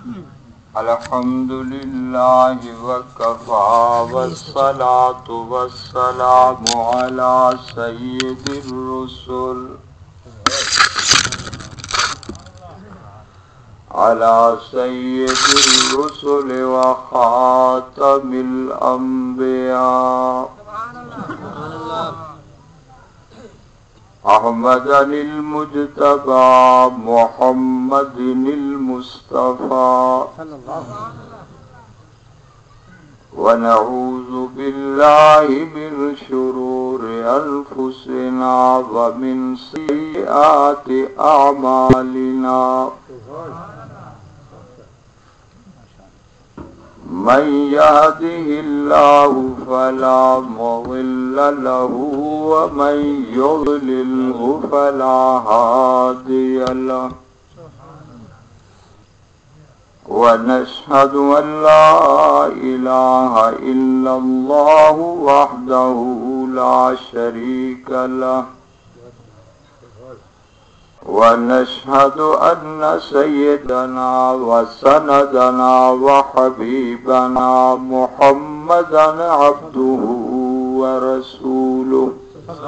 الحمد لله وكفى والصلاة والسلام على سيد الرسل وخاتم الأنبياء أحمد المجتبى محمد المصطفى ونعوذ بالله من شرور أنفسنا ومن سيئات أعمالنا من يهده الله فلا مضل له ومن يضلله فلا هادي له ونشهد أن لا إله إلا الله وحده لا شريك له ونشهد أن سيدنا وسندنا وحبيبنا محمدا عبده ورسوله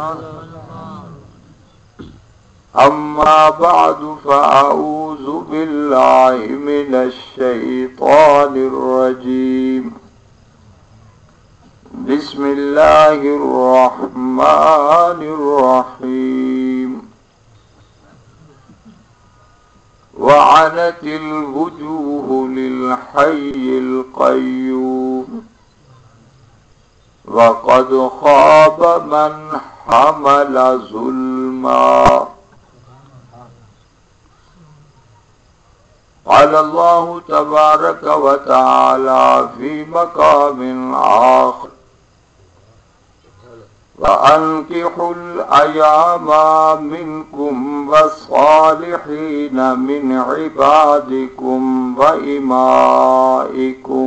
أما بعد فأعوذ بالله من الشيطان الرجيم بسم الله الرحمن الرحيم وعنت الوجوه للحي القيوم وقد خاب من حمل ظلما قال الله تبارك وتعالى في مقام آخر وأنكحوا الأيام منكم والصالحين من عبادكم وإمائكم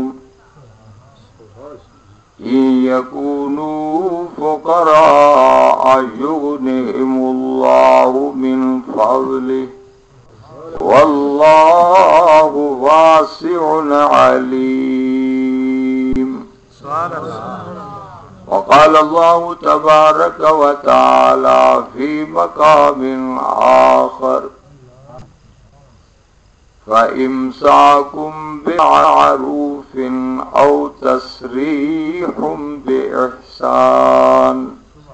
إن يكونوا فقراء يغنهم الله من فضله والله واسع عليم. وقال الله تبارك وتعالى في مقام آخر فإمساكم بمعروف أو تسريح بإحسان.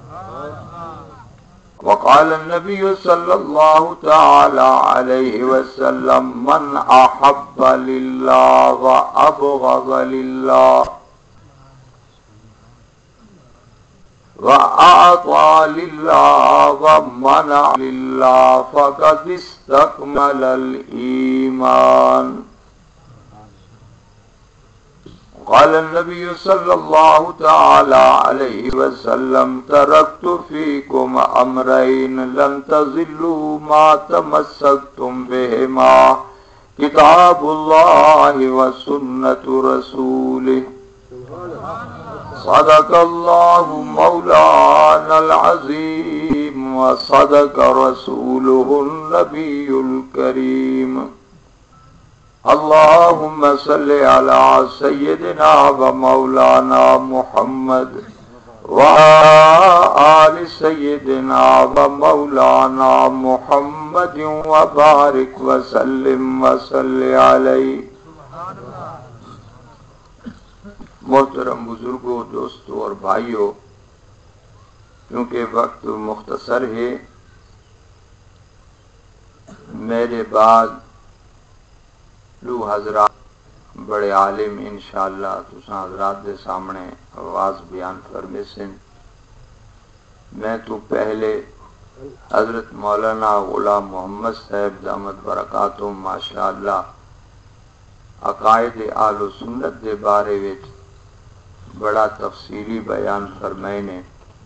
وقال النبي صلى الله تعالى عليه وسلم من أحب لله وأبغض لله وأعطى لله ومنع لله فقد استكمل الإيمان. قال النبي صلى الله تعالى عليه وسلم تركت فيكم أمرين لن تضلوا ما تمسكتم بهما كتاب الله وسنة رسوله. صدق الله مولانا العظيم وصدق رسوله النبي الكريم. اللهم صل على سيدنا ومولانا محمد وعلى آل سيدنا ومولانا محمد وبارك وسلم وصل عليه. محترم بزرگوں، دوستوں اور بھائیوں، کیونکہ وقت مختصر ہے، میرے بعد لو حضرات بڑے عالم انشاءاللہ تساں حضرات دے سامنے آواز بیان فرمے سن. میں تو پہلے حضرت مولانا غلام محمد صاحب دامت برکاتہم ماشاءاللہ عقائد اہل سنت دے بارے وچ بڑا تفصیلی بیان فرمائے نے.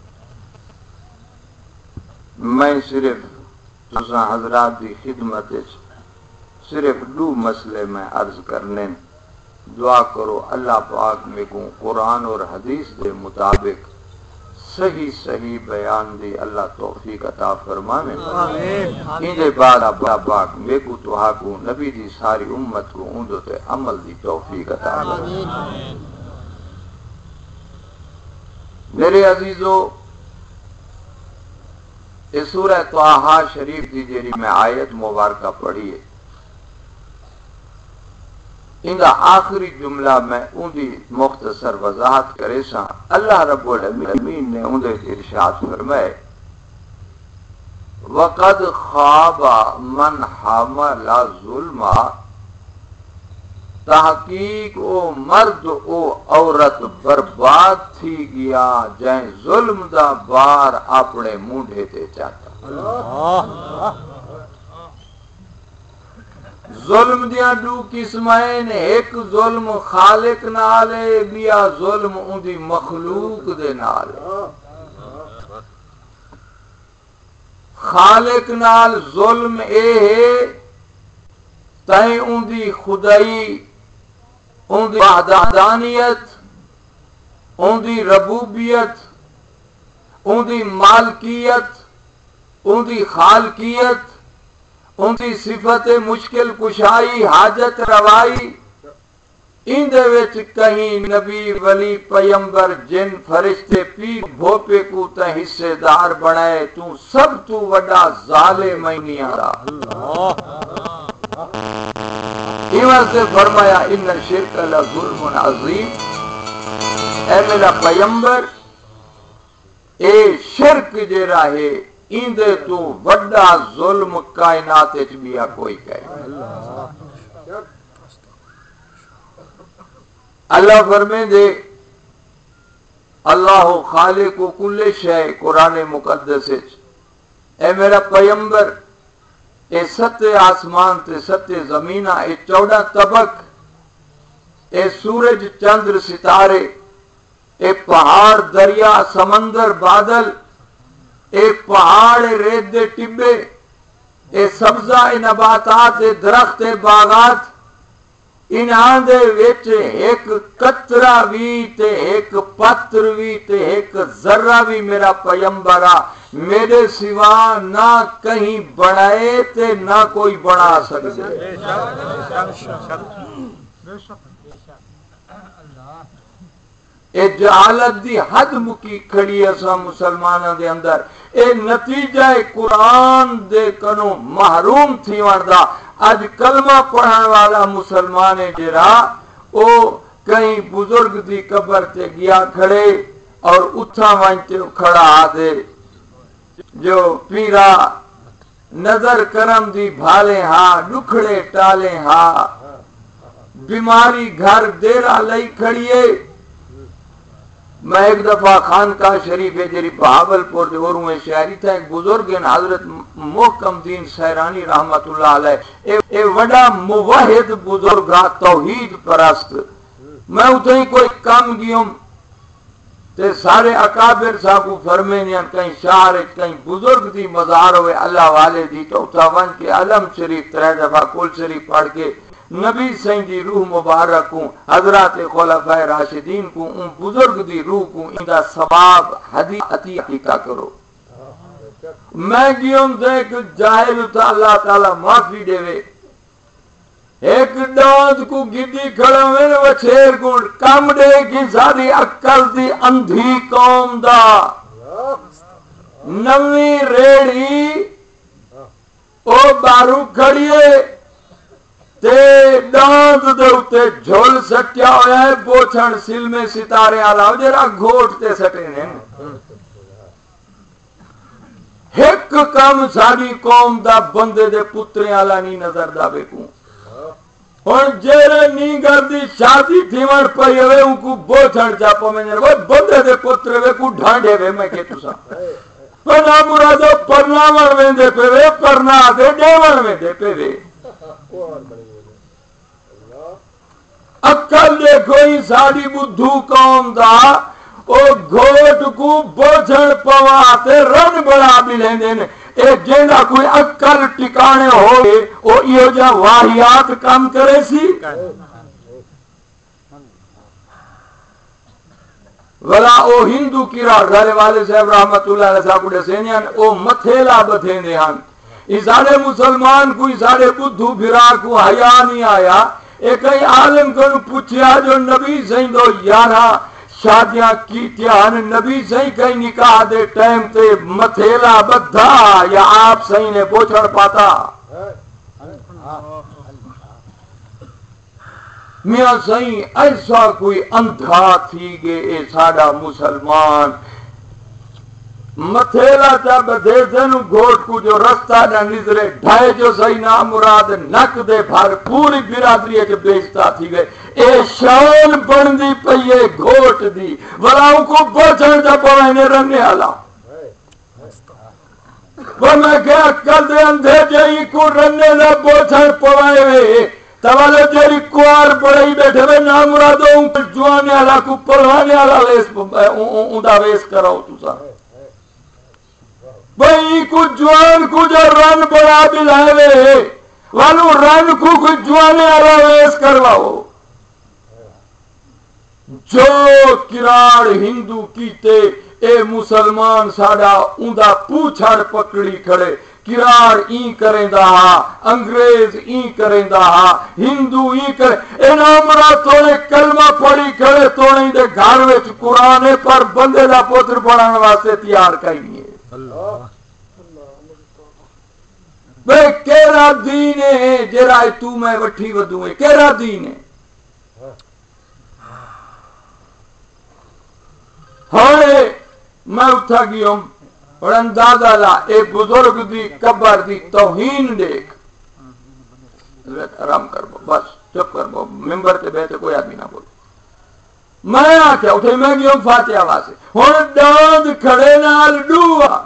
میں صرف تساں حضرات دی خدمت صرف دو مسئلے میں عرض کرنے. دعا کرو اللہ پاک میں کو قرآن اور حدیث دے مطابق صحیح صحیح بیان دی اللہ توفیق عطا فرمانے ان دے بعد پاک میکو تو ہاکو نبی دی ساری امت کو اندو تے عمل دی توفیق عطا فرمانے. میرے عزیزو اس سورہ طٰہٰ شریف دی جیڑی میں آیت مبارکہ پڑھی ہے ان کا آخری جملہ میں ان دی مختصر وضاحت کرے سا. اللہ رب العالمین نے ان دے ارشاد فرمائے وَقَدْ خَابَ مَنْ حَمَلَ ظُلْمًا، تحقیق او مرد او عورت برباد تھی گیا جائیں ظلم دا بار اپنے مونڈے تے چاہتا. ظلم دیاں دو قسمیں، ایک ظلم خالق نالے بیا ظلم ان دی مخلوق دے نالے. خالق نال ظلم اے ہے تائیں ان دی خدائی، ان دی وحدانیت، ان دی ربوبیت، ان دی مالکیت، ان دی خالقیت، ان دی صفت مشکل کشائی حاجت روائی، ان دے وچ کہیں نبی ولی پیمبر جن فرشتے پیر بھوپے کو تے حصے دار بنائے تو سب تو وڈا ظالم نہیں آرہا. ایمان سے فرمایا ان شرک لظلم عظیم، اے میرا پیمبر اے شرک جے راہے ان دے تو وڈا ظلم کائنات اچ بیا کوئی کہے. اللہ فرمے دے اللہ خالق کل شے قرآن مقدس اچ اے میرا پیمبر اے ستے آسمان تے ستے زمینہ اے 14 طبق، اے سورج چندر ستارے، اے پہاڑ دریا سمندر بادل، اے پہاڑ ریت دے ٹبے، اے سبزہ اے نباتات اے درخت اے باغات، انہاں دے وچ ایک قطرہ وی تے ایک پتر وی تے ایک ذرہ وی میرا پیمبرہ میرے سوا نہ کہیں بڑھائے تے نہ کوئی بڑھا سکتے. اے جہالت دی حد مکی کھڑی اسا مسلمانوں دے اندر. اے نتیجہ قرآن دے کنو محروم تھی وردا. اج کلمہ پڑھن والا مسلمان جرا او کہیں بزرگ دی قبر تے گیا کھڑے اور اتھا وانتے کھڑا آدے جو پیرا نظر کرم دی بھالے ہاں دکھڑے ٹالے ہاں بیماری گھر دیرہ لئی کھڑیے. میں ایک دفعہ خانقاہ شریف جری بہاولپور دے اور میں شہری تھا ایک بزرگ حضرت محکم دین سیرانی رحمت اللہ علیہ اے وڈا موحد بزرگا توحید پرست. میں اتنے ہی کوئی کام گیوں تے سارے اکابر صاحب فرمینیاں کہیں شہر کہیں بزرگ دی مزار ہوئے اللہ والے دی تو اتاوان کے علم شریف 3 دفعہ کل شریف پڑھ کے نبی سین دی روح مبارک کو حضرات خلفاء راشدین کو ان بزرگ دی روح کو ان دا ثواب حدیث عطیہ کرو. میں گیوں دیکھ جاہل تا اللہ تعالی معافی دے وے ایک داند کو گڈی کھڑا میرے وچھیر گونڈ کم دے کی ساری عقل دی اندھی قوم دا نوی ریڑی او بارو کھڑیے تے داند دے اتے جھول سٹیا ہویا ہے بوچھن سل میں ستارے آلا ہو جرا گھوٹ تے سٹے نے. ایک کام ساری قوم دا بندے دے پترے آلا نہیں نظر دا بیکوں اور جیرے نیگر دی شادی تھیمن پئی ہوئے ان کو بوچھن چاپو میں نے وہ بندے دے پترے وے کو ڈھانڈے وے میں کہتو سا پنا مرادو پرنا من دے پہ وے پرنا دے دیون میں دے پہ وے. اکل دیکھو ہی ساری بدھو قوم دا او گھوٹ کو بوجھن پواتے رن بڑا بھی لیندے نے. اے جینا کوئی اکل ٹکانے ہوئے او یہ جا واحیات کام کرے سی ولا او ہندو کیرا گھر والے صاحب رحمت اللہ علیہ صاحب کو دسینیاں او متھیلا بدھیندے ہن ای سارے مسلمان کو ای سارے بدھو بھرا کو حیا نہیں آیا اے کئی عالم کو پوچھیا جو نبی سہیں دو 11 شادیاں کیتیاں نبی سہیں کئی نکاح دے ٹائم تے متھیلا بدھا یا آپ سہیں نے بوچھڑ پاتا میاں سہیں ایسا کوئی اندھا تھی گے اے ساڑا مسلمان متھیلا چا بدھے دنو گھوٹ کو جو رستہ نہ نظرے ڈھائے جو صحیح نام مراد نک دے بھر پوری برادری اچ بیچتا تھی گئے اے شان بندی پئیے گھوٹ دی ولاؤں کو بوچھن جا پوائنے رننے آلا وہ میں کہا کل دے اندھے جائی کو رننے نہ بوچھن پوائے وے توالے جیری کوار بڑھائی بیٹھے وے نام مرادو ان پر جوانے آلا کو پلوانے آلا اندھا ویس کراؤ تو سا بھئی کو جوان کو جو رن بڑا بلائے وے والو رن کو جوانے آلا ویس کرواؤ جو کراڑ ہندو کیتے اے مسلمان ساڑا اندھا پوچھڑ پکڑی کھڑے کراڑ این کریں دا انگریز این کریں دا ہندو این کریں اے نامرا توڑے کلمہ پڑی کھڑے توڑیں دے گھر وچ قرآن پر بندے دا پوتر پڑھانے واسطے تیار کہیں گے بے کیرا دین ہے جرا تو میں وٹھی ودوں ہے کیرا دین ہے ہاں میں اٹھا گئی ہوں اور اندازہ لا ایک بزرگ دی قبر دی توہین دیکھ آرام کر بو بس چپ کر بو ممبر تے بیٹھے کوئی آدمی نہ بولو میں آکھیا اٹھے میں گئی ہوں فاتحہ واسطے ہن ڈاند کھڑے نال ڈوا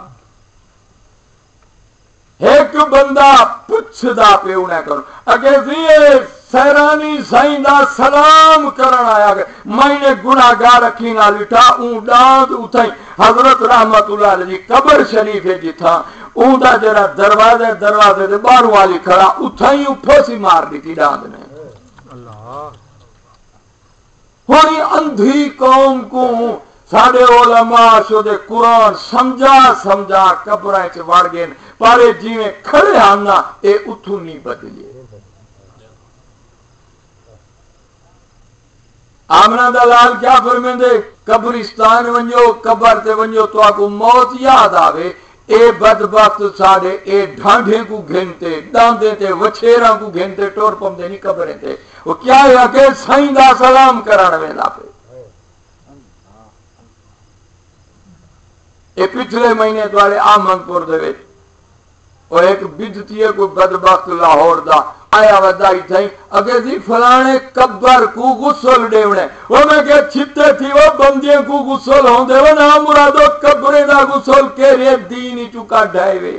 ایک بندہ پچھ دا پہ انہیں کرو اگے زیے سیرانی سائیں دا سلام کرن آیا گئے میں نے گناہگار رکھی نہ لٹھا اون ڈاند اتھائیں حضرت رحمت اللہ علیہ قبر شریف ہے جی تھا اون دا جرا دروازے دے باروں والی کھڑا اتھائیں پھوسی مار دی تھی ڈاند نے ہونی اندھی قوم کو ساڑے علماء شدے قرآن سمجھا قبرائیں چے وڑ گئے پارے جیویں کھڑے آنا اے اتھو نہیں بدلیے آمنہ دلال کیا فرمین دے قبرستان ونجو قبر تے ونجو تو آکو موت یاد آوے اے بدبخت ساڑے اے ڈھانڈیں کو گھنتے ڈاندیں تے وچھیراں کو گھنتے ٹور پم دے نہیں قبریں تے وہ کیا ہے کہ سائیں دا سلام کران ویلا پہ اے پچھلے مہینے دوارے آمن پور دے ویچ اور ایک بدتی ہے کوئی بدبخت لاہور دا آیا ودائی تھائی اگر جی فلانے قبر کو غسل دیونے وہ میں کہ چھتے تھی وہ بندیاں کو غسل ہوں دے وہ نام مرادو قبریں دا غسل کے رے دینی چکا ڈھائے وے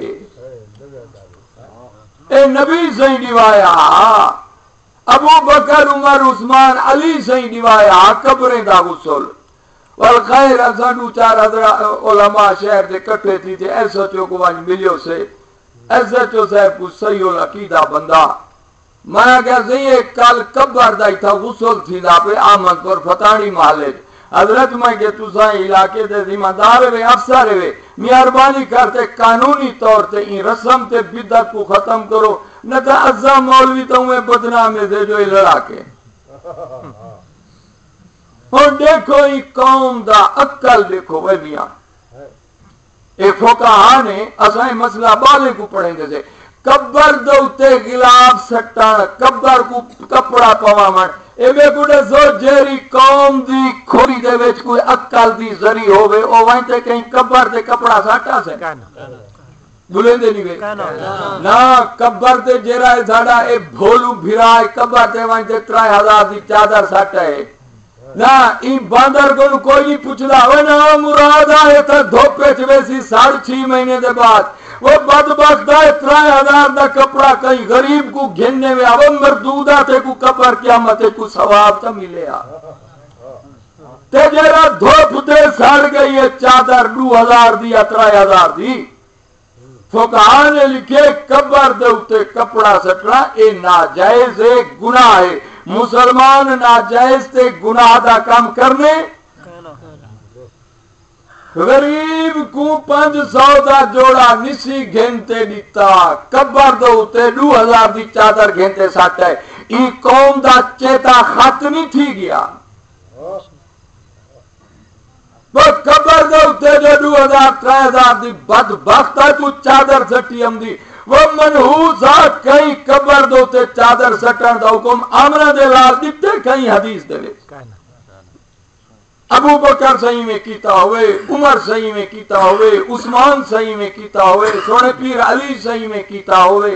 اے نبی سہیں دیوایا ابو بکر عمر عثمان علی سہیں دیوایا قبریں دا غسل والخیر ازانو چار علماء شہر دے کٹھے تھی تھے ایسا چوکو وانج ملیو سے ایسا چو صاحب کو صحیح العقیدہ بندہ میں کہا صحیح کل قبر دائی تھا غسل تھی دا پہ آمد پر فتانی محلے حضرت میں کہ تو سائیں علاقے دے ذمہ دار ہوئے افسر ہوئے مہربانی کرتے قانونی طور تے ان رسم تے بدعت کو ختم کرو نہ تو عزا مولوی تو میں بدنامے سے جو لڑا کے اور دیکھو یہ قوم دا عقل دیکھو وہ میاں ایک فقہا نے اسائیں مسئلہ بالے کو پڑھیں گے سے قبر دوتے غلاف سٹان قبر کو کپڑا پوامن اے بے کوڑے سو جیری قوم دی کھوری دے ویچ کوئی عقل دی ذری ہوئے او وہیں تے کہیں قبر دے کپڑا ساٹا سے بلیں دے نہیں گئے نا قبر تے جیرا ہے ساڑا اے بھولو بھرائے قبر تے وہیں تے 3000 دی چادر ساٹا ہے نا این باندر کو کوئی نہیں پوچھلا وہ نا مراد آئے تھا دھوپے چویسی 6.5 مہینے دے بعد وہ بدبخت آئے 3000 دا کپڑا کہیں غریب کو گھننے میں وہ مردودہ تے کو قبر قیامت کو ثواب تا ملے تے جیرا دھوپ دے ساڑ گئی ہے چادر 2000 دی یا 3000 دی فقہا نے لکھے قبر دے اتے کپڑا سٹنا اے ناجائز ہے گناہ ہے مسلمان ناجائز تے گناہ دا کام کرنے غریب کو 500 دا جوڑا نسی گھنتے دیتا قبر دو تے 2000 دی چادر گھنتے ساتھ ہے ای قوم دا چیتا خط نہیں تھی گیا بس قبر دو تے 2000-3000 دی بدبخت ہے تو چادر سٹی ہم دی وہ منحوسا کئی قبر دو تے چادر سٹن دا حکم آمنہ دے لال دیتے کئی حدیث دے لے ابو بکر صحیح میں کیتا ہوئے عمر صحیح میں کیتا ہوئے عثمان صحیح میں کیتا ہوئے سونے پیر علی صحیح میں کیتا ہوئے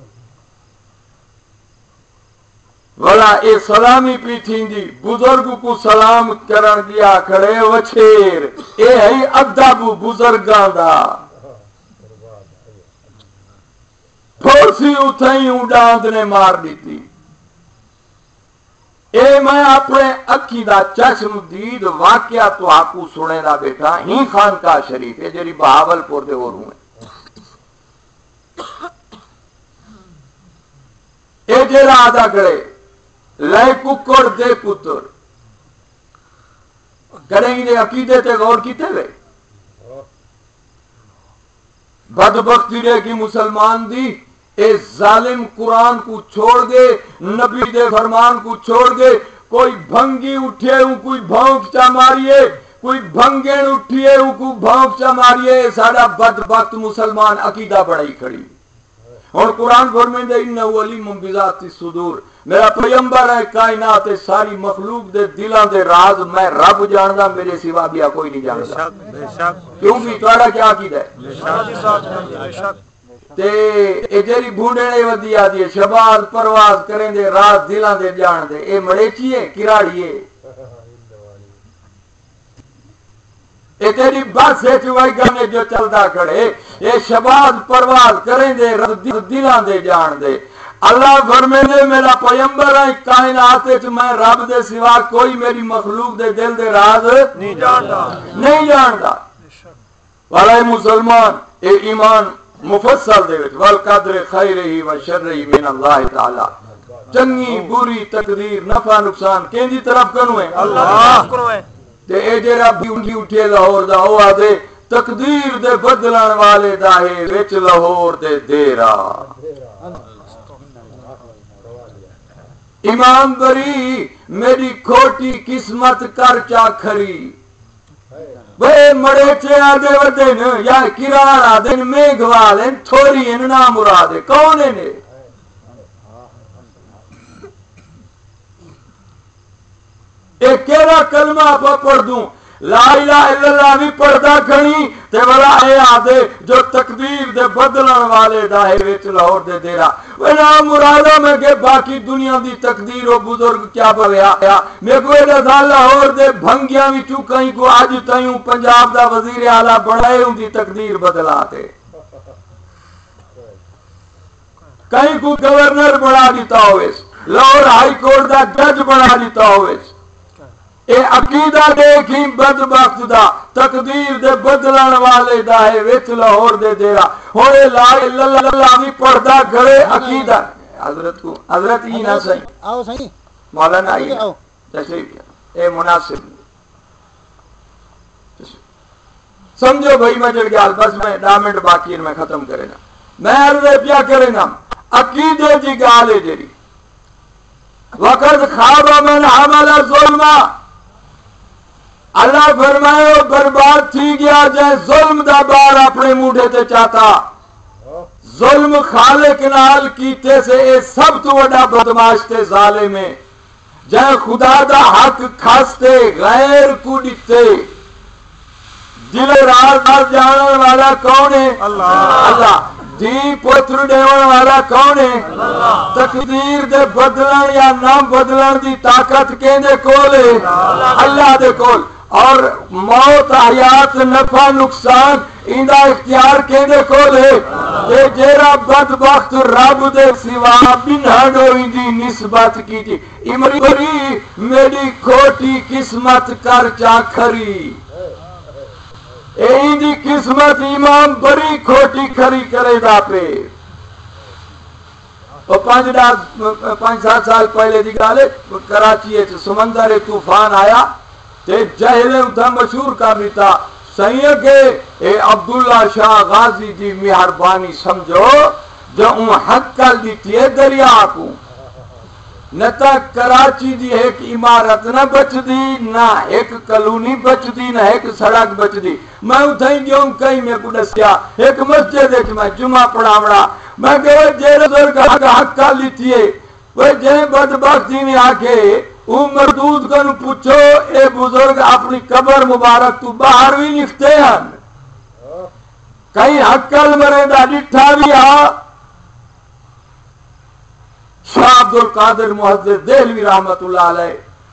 والا اے سلامی پی تھیندی بزرگ کو سلام کرن گیا کھڑے وچھیر اے ہے ادب بزرگاں دا پھوسی اتھائی اونڈاند نے مار دیتی اے میں اپنے اکھی دا چشم دید واقعہ تو آکو سنے دا بیٹا ہی خانقاہ شریف ہے جری بہاول پور دے اور ہوئے اے جیرا آدھا کرے لائے ککڑ دے پتر کریں گے عقیدے تے غور کیتے گئے بدبختی رہے کی مسلمان دی اے ظالم قرآن کو چھوڑ گے نبی دے فرمان کو چھوڑ گے کوئی بھنگی اٹھے ہوں کوئی بھونک چا ماریے کوئی بھنگین اٹھیے ہوں کوئی بھونک چا ماریے سارا بدبخت مسلمان عقیدہ بڑھائی کھڑی اور قرآن فرمائے دے انہو علیم بذات الصدور میرا پیغمبر ہے کائنات ساری مخلوق دے دلان دے راز میں رب جاندہ میرے سوا بیا کوئی نہیں جاندہ کیوں بھی توڑا کیا عقیدہ ہے تے اجری بھونڈنے ودی آدھی ہے شباز پرواز کریں دے راز دلان دے جان دے اے مڑے چیئے کراڑیے اے تیری بس ہے چوائی گانے جو چلدا کھڑے اے شباز پرواز کریں دے راز دلان دے جان دے اللہ فرمینے میرا پیغمبر ہے کائنات میں رب دے سوا کوئی میری مخلوق دے دل دے راز نہیں جاندا والا مسلمان اے ایمان مفصل دے وچ والقدر خیرہی و شرہی من اللہ تعالی چنگی بری تقدیر نفع نقصان کیندی طرف کنو ہے اللہ کنو ہے تے اے جڑا بھی اٹھے لاہور دا او آدے تقدیر دے بدلن والے دا ہے وچ لاہور دے دیرا امام بری میری کھوٹی قسمت کر چا کھری بے مڑے چے آدھے ودن یا کرار آدھن میگوالن تھوڑی ان نام مرادے کونے نے ایک کیرا کلمہ پا پڑھ دوں لا الہ الا اللہ بھی پڑھدا کھنی تے والا اے آدھے جو تقدیر دے بدلن والے داہے ویچ لاہور دے دیرا وہ نام مرادہ میں کہ باقی دنیا دی تقدیر و بزرگ کیا بویا میں کوئی رضا لاہور دے بھنگیاں بھی چکائیں کو آج تائیوں پنجاب دا وزیر اعلیٰ بڑھائے ہوں دی تقدیر بدلاتے کہیں کو گورنر بڑھا دیتا ہوئے لاہور ہائی کورٹ دا جج بڑھا دیتا ہوئے اے عقیدہ دیکھیں بدبخت دا تقدیر دے بدلن والے دا ہے وچ لاہور دے دیرا ہوئے لا الہ الا اللہ بھی پڑھدا گھڑے عقیدہ حضرت کو حضرت ہی نہ صحیح آؤ صحیح مولانا آئی تشریف کیا اے مناسب سمجھو بھائی میں جڑ گیا بس میں 10 منٹ باقی میں ختم کرے نا میں عرض پیا کرے نا عقیدے دی گال ہے جڑی وقت خواب من حمل ظلمہ اللہ فرمائے برباد تھی گیا جائے ظلم دا بار اپنے موڑے تے چاہتا ظلم خالق نال کیتے سے اے سب تو وڈا بدماش تے ظالم ہے جائے خدا دا حق کھاستے غیر کو ڈتے دل راز جانن والا کون ہے اللہ دی پتر دیون والا کون ہے تقدیر دے بدلن یا نہ بدلن دی طاقت کیندے کول ہے اللہ دے کول اور موت حیات نفع نقصان ایندہ اختیار کیندے کول ہے تے جیرا بدبخت رب دے سوا بنہڈو ایندی نسبت کی تھی امری بری میری کھوٹی قسمت کر چا کھری ایندی قسمت امام بری کھوٹی کھری کرے دا پہ وہ 5-7 سال پہلے دی گالے کراچی سمندر طوفان آیا تے جہلے اتھا مشہور کر دیتا صحیح ہے کہ اے عبداللہ شاہ غازی دی مہربانی سمجھو جو ان حق کل دیتی ہے دریا کو نہ تا کراچی دی ایک عمارت نہ بچ دی نہ ایک کلونی بچ دی نہ ایک سڑک بچ دی میں اتھائی گیوں کئی میں کو دسیا ایک مسجد ایک میں جمعہ پڑھاوڑا میں کہے جے بزرگ حق کل دیتی ہے وہ جے بدبختی نے آکے او مردود کو پوچھو اے بزرگ اپنی قبر مبارک تو باہر بھی لکھتے ہیں کئی حق کل مرے دا ڈٹھا بھی ہاں شاہ عبد القادر محدث دہلوی رحمت اللہ علیہ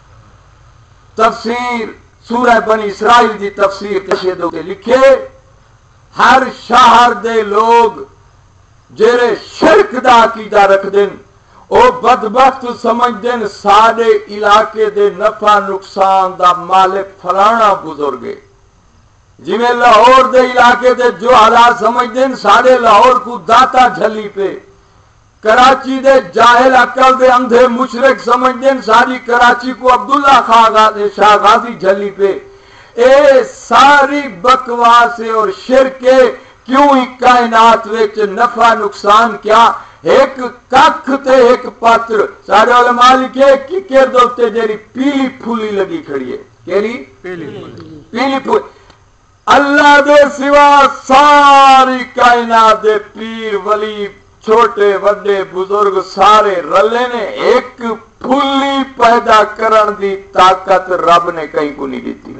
تفسیر سورہ بنی اسرائیل دی تفسیر کشیدوں کے لکھے ہر شہر دے لوگ جیرے شرک دا عقیدہ رکھ دیں او بدبخت سمجھ دیں سارے علاقے دے نفع نقصان دا مالک فلانا بزرگے جی میں لاہور دے علاقے دے جو حالات سمجھ دیں سارے لاہور کو داتا جھلی پہ کراچی دے جاہل عقل دے اندھے مشرک سمجھ دیں ساری کراچی کو عبداللہ شاہ غازی جھلی پہ اے ساری بکواس اور شرکے کیوں ہی کائنات وچ نفع نقصان کیا ایک ککھ تے ایک پاتر سارے علماء لکھے کی کردوتے جیری پیلی پھولی لگی کھڑی ہے کیری پیلی پھولی اللہ دے سوا ساری کائنات دے پیر ولی چھوٹے وڈے بزرگ سارے رلے نے ایک پھلی پیدا کرن دی طاقت رب نے کہیں کو نہیں دیتی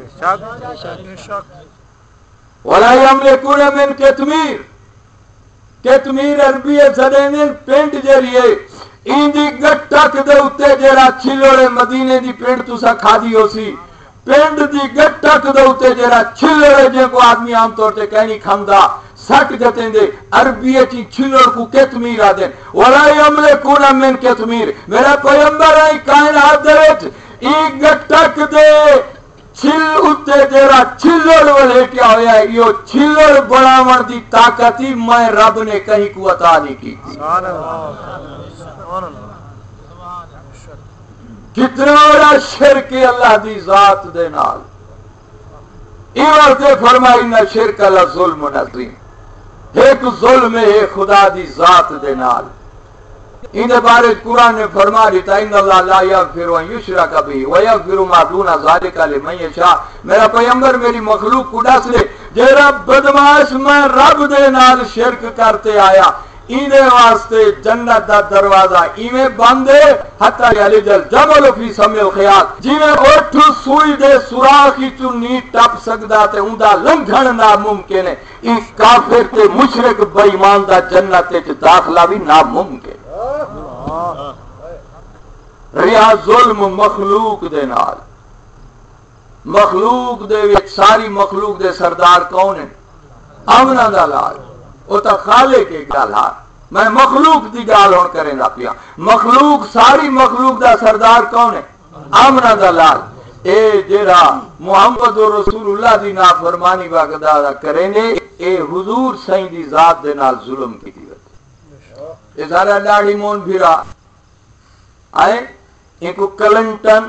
وَلَا يَمْلِكُونَ مِنْ قِطْمِيرٍ قطمیر عربی سدیں پنڈ جریے ایندی گٹک دے اتے جیرا چھلڑے مدینے دی پنڈ تسا کھا دی ہو سی پنڈ دی گٹک دے اتے جیرا چھلڑے جن کو آدمی عام طور سے کہنی کھمدا سٹ جتیں دے عربی چی چھلڑ کو قطمیر آدیں وَلَا يَمْلِكُونَ مِنْ قِطْمِيرٍ میرا پیغمبر ہے کائنات دے ای گٹک دے چھل اتے جیرا چھلڑ والے کیا ہویا ہے یہ چھلڑ بڑھاون دی طاقتی میں رب نے کہیں کو عطا نہیں کی کتنا بڑا شرک اللہ دی ذات دے نال ایوارتے فرمائی نہ شرک اللہ ظلم نظرین ایک ظلم ہے خدا دی ذات دے نال ان بارے قرآن نے فرما دیتا ان اللہ لا یغفر ان یشرک بہ ویغفر ما دون ذلک لمن یشاء میرا پیغمبر میری مخلوق کو دس لے جیرا بدماش میں رب دے نال شرک کرتے آیا اینے واسطے جنت دا دروازہ ایویں بند ہے حتی یلج الجمل فی سم الخیاط جویں اٹھ سوئی دے سوراخی چوں نہیں ٹپ سکدا تے اوندا لنگھن ناممکن ہے اس کافر تے مشرک بے ایمان دا جنت وچ داخلہ بھی ناممکن ریا ظلم مخلوق دے نال مخلوق دے وچ ساری مخلوق دے سردار کون ہیں امنا دا لال او تا خالق کے گل ہے میں مخلوق دی گل ہن کریں دا پیا مخلوق ساری مخلوق دا سردار کون ہے امنا دا لال اے جڑا محمد رسول اللہ دی نافرمانی واقعہ کریں نے اے حضور سائیں دی ذات دے نال ظلم کی یہ سارا لاڑی مون بھیرا آئے ان کو کلنٹن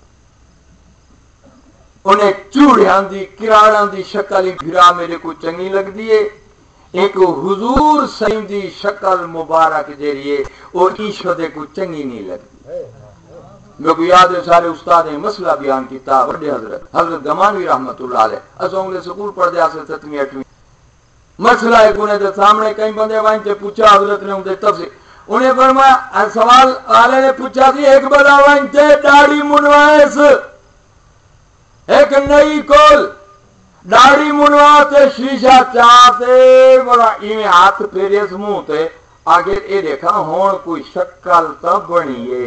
انہیں چوڑیاں دی کراڑاں دی شکل بھیرا میرے کو چنگی لگ دیئے ایک حضور سائیں دی شکل مبارک جیریے اور عیشو دے کو چنگی نہیں لگ دی میں کو یاد ہے سارے استاد نے مسئلہ بیان کیتا بڑے حضرت گمانوی رحمت اللہ علیہ اسوں نے سکول پڑھ دیا سے 7ویں 8ویں مسئلہ ایک انہیں دے سامنے کئی بندے وائن سے پوچھا حضرت نے انہیں تفسیر انہیں فرمایا سوال آلے نے پوچھا تھی ایک بڑا وائن سے داڑی منوائس ایک نئی کول داڑی منواتے شیشہ چاہتے بڑا ایمیں ہاتھ پھیرے اس منہ تے آگے اے دیکھا ہون کوئی شکل تا بنیے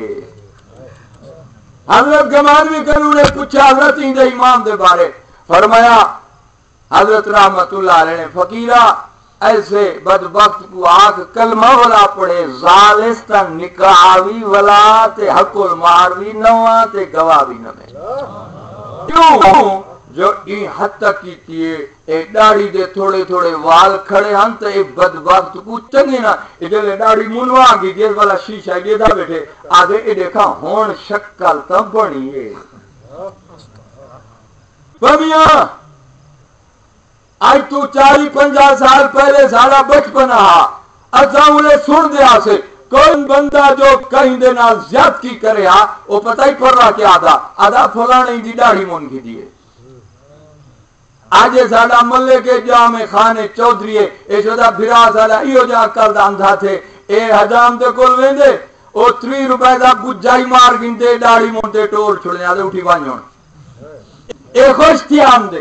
حضرت گمانوی کنو نے پوچھا حضرت ہی دے امام دے بارے فرمایا حضرت رحمت اللہ علیہ نے فقیرہ ایسے بدبخت کو آگ کلمہ والا پڑھے زالستہ نکاحوی والا تے حق الماروی نواں تے گواہوی نمیں کیوں جو این حد تک کیتی ہے اے داڑھی دے تھوڑے تھوڑے وال کھڑے ہن تے اے بدبخت کو چنگے نا اے جلے داڑھی منوا گی جیس والا شیشہ یہ دا بیٹھے آگے اے دیکھا ہون شکل تا بنی ہے بمیاں آج تو 40-50 سال پہلے سارا بچپن آ اچھا انہیں سن دیا سے کوئی بندہ جو کہیں دے نال زیادتی کرے ہا وہ پتہ ہی پڑ رہا کہ آدھا فلانے دی داڑھی مون کی دیئے آج ساڑا ملے کے جامع خانے چودھری ہے اے شدہ بھرا ساڑا ایو جا کر داندھا تھے اے حجام دے کول ویندے او 3 روپے دا گجائی مار گندے داڑھی مونتے ٹول چھوڑنے آدھے اٹھی وانجون اے خوش تھی آمدے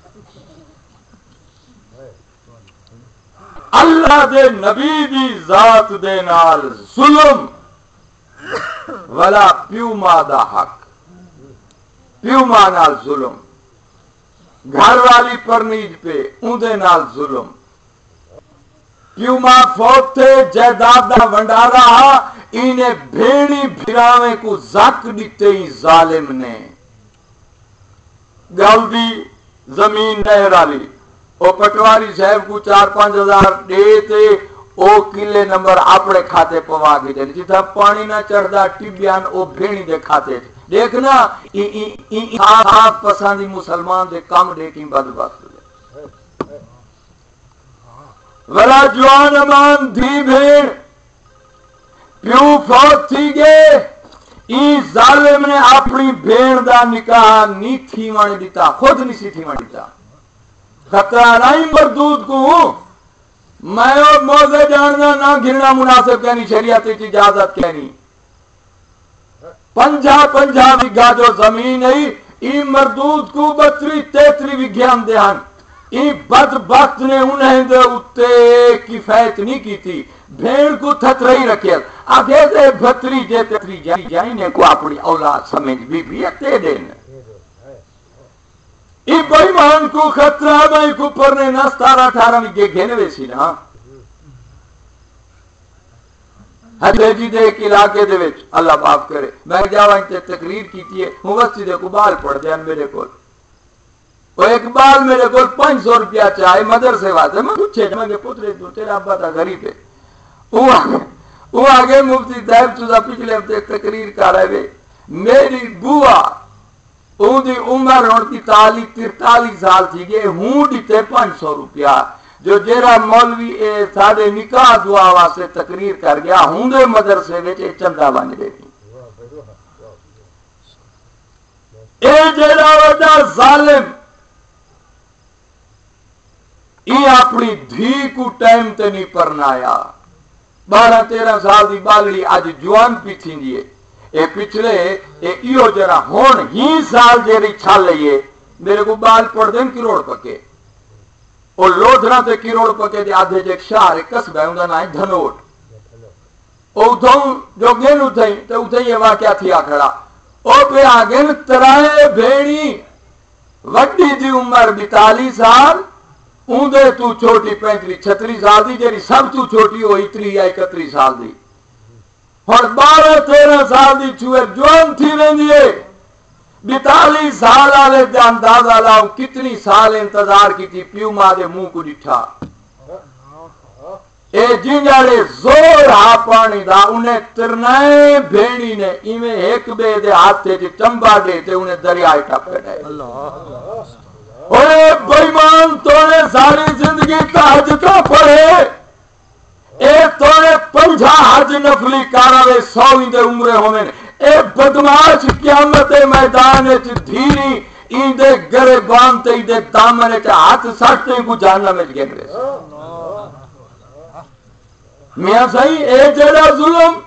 اللہ دے نبی دی ذات دے نال ظلم ولا پیو ماں دا حق پیو ماں نال ظلم گھر والی پرنیج پہ اندے نال ظلم پیو ماں فوت تھے جائیداد دا ونڈا رہا انہیں بھیڑی بھراویں کو زک دیتے ہی ظالم نے گل دی زمین نہر والی او پٹواری صاحب کو 4-5 ہزار دے تے او کلے نمبر اپنے کھاتے پوا گئے تھے جتنا پانی نہ چڑھدا ٹبیان او بھیڑی دے کھاتے تھے دیکھنا آپ پسندی مسلمان دے کام دیکھیں بدبخت ولا جوان امان دھی بھیڑ پیو فوت تھی گئے ای ظالم نے اپنی بھیڑ دا نکاح نہیں تھی وانی دیتا خود نہیں سی تھی وانی دیتا خطرہ نہیں مردود کو میں اور موزے جاننا نہ گھرنا مناسب کہنی شریعت کی اجازت کہنی 50 بگھا جو زمین ہے ای مردود کو 32-33 بگھیان دے ہن ای بدبخت نے انہیں دے اتے کفایت نہیں کی تھی بھیڑ کو تھت رہی رکھے آگے دے بھتری جے تتری جائینے کو اپنی اولاد سمجھ بھی اتے دینے ای بائیمان کو خطرہ بائی کو پرنے نا 17-18 میں گھنے ویسی نا حجے جی دے ایک علاقے دے وچ اللہ معاف کرے میں جاوائیں تے تقریر کی تھی مفتی دے اقبال پڑھ دیا میرے کول وہ اقبال میرے کول 500 روپیہ چاہے مدرسے واسطے میں پوچھے جمعے پترے تو تیرا ابا تا غریب ہے وہ آگے مفتی صاحب تجھا پچھلے ہفتے تقریر کر رہے ہوئے میری بوا اون دی عمر ہون کی 43 سال تھی گئے ہوں دیتے 500 روپیہ جو جیرا مولوی اے ساڑے نکاح دعا واسطے تقریر کر گیا ہوں دے مدرسے ویچے چندہ بن دے دی اے جیرا وڈا ظالم ای اپنی دھی کو ٹائم تے نہیں پرنایا 12-13 سال دی بالڑی آج جوان پیچھیں دیئے اے پچھلے اے ایو جرا ہون ہی سال جیری چھال لئیے میرے کو بال پڑھ دیں کروڑ پکے اور لودھنا تے کروڑ پکے دے آدھے جے ایک شہر ایک قصبہ ہے اندھا نائیں دھنوٹ او اتھوں جو گین اتھیں تے اتھیں یہ واقعہ تھی آکھڑا او پہ آگین ترائے بھیڑی وڈی دی عمر 42 سال اندھے تو چھوٹی 35-36 سال دی جیری سب تو چھوٹی ہوئی 30-31 سال دی اور 12-13 سال دی چھوئے جوان تھی رہنیے 42 سال آلے دے اندازہ لاؤں کتنی سال انتظار کی تھی پیو ماں دے منہ کو ڈٹھا اے جنجارے زور ہا پانی دا انہیں ترنائے بھیڑی نے ایمیں ایک بے دے ہاتھے جی چمبا دے تے انہیں دریائے ٹپ کر دے اے بیمان توڑے ساری زندگی تحجتہ پڑھے اے توڑے 50 حج نفلی کاراوے 100 دے عمرے ہومیں اے بدماش قیامت میدان چ دھیری این دے گرے بانتے این دے دامنے چ ہاتھ ساٹتے کو جہنم میں گن رہے میاں صحیح اے جڑا ظلم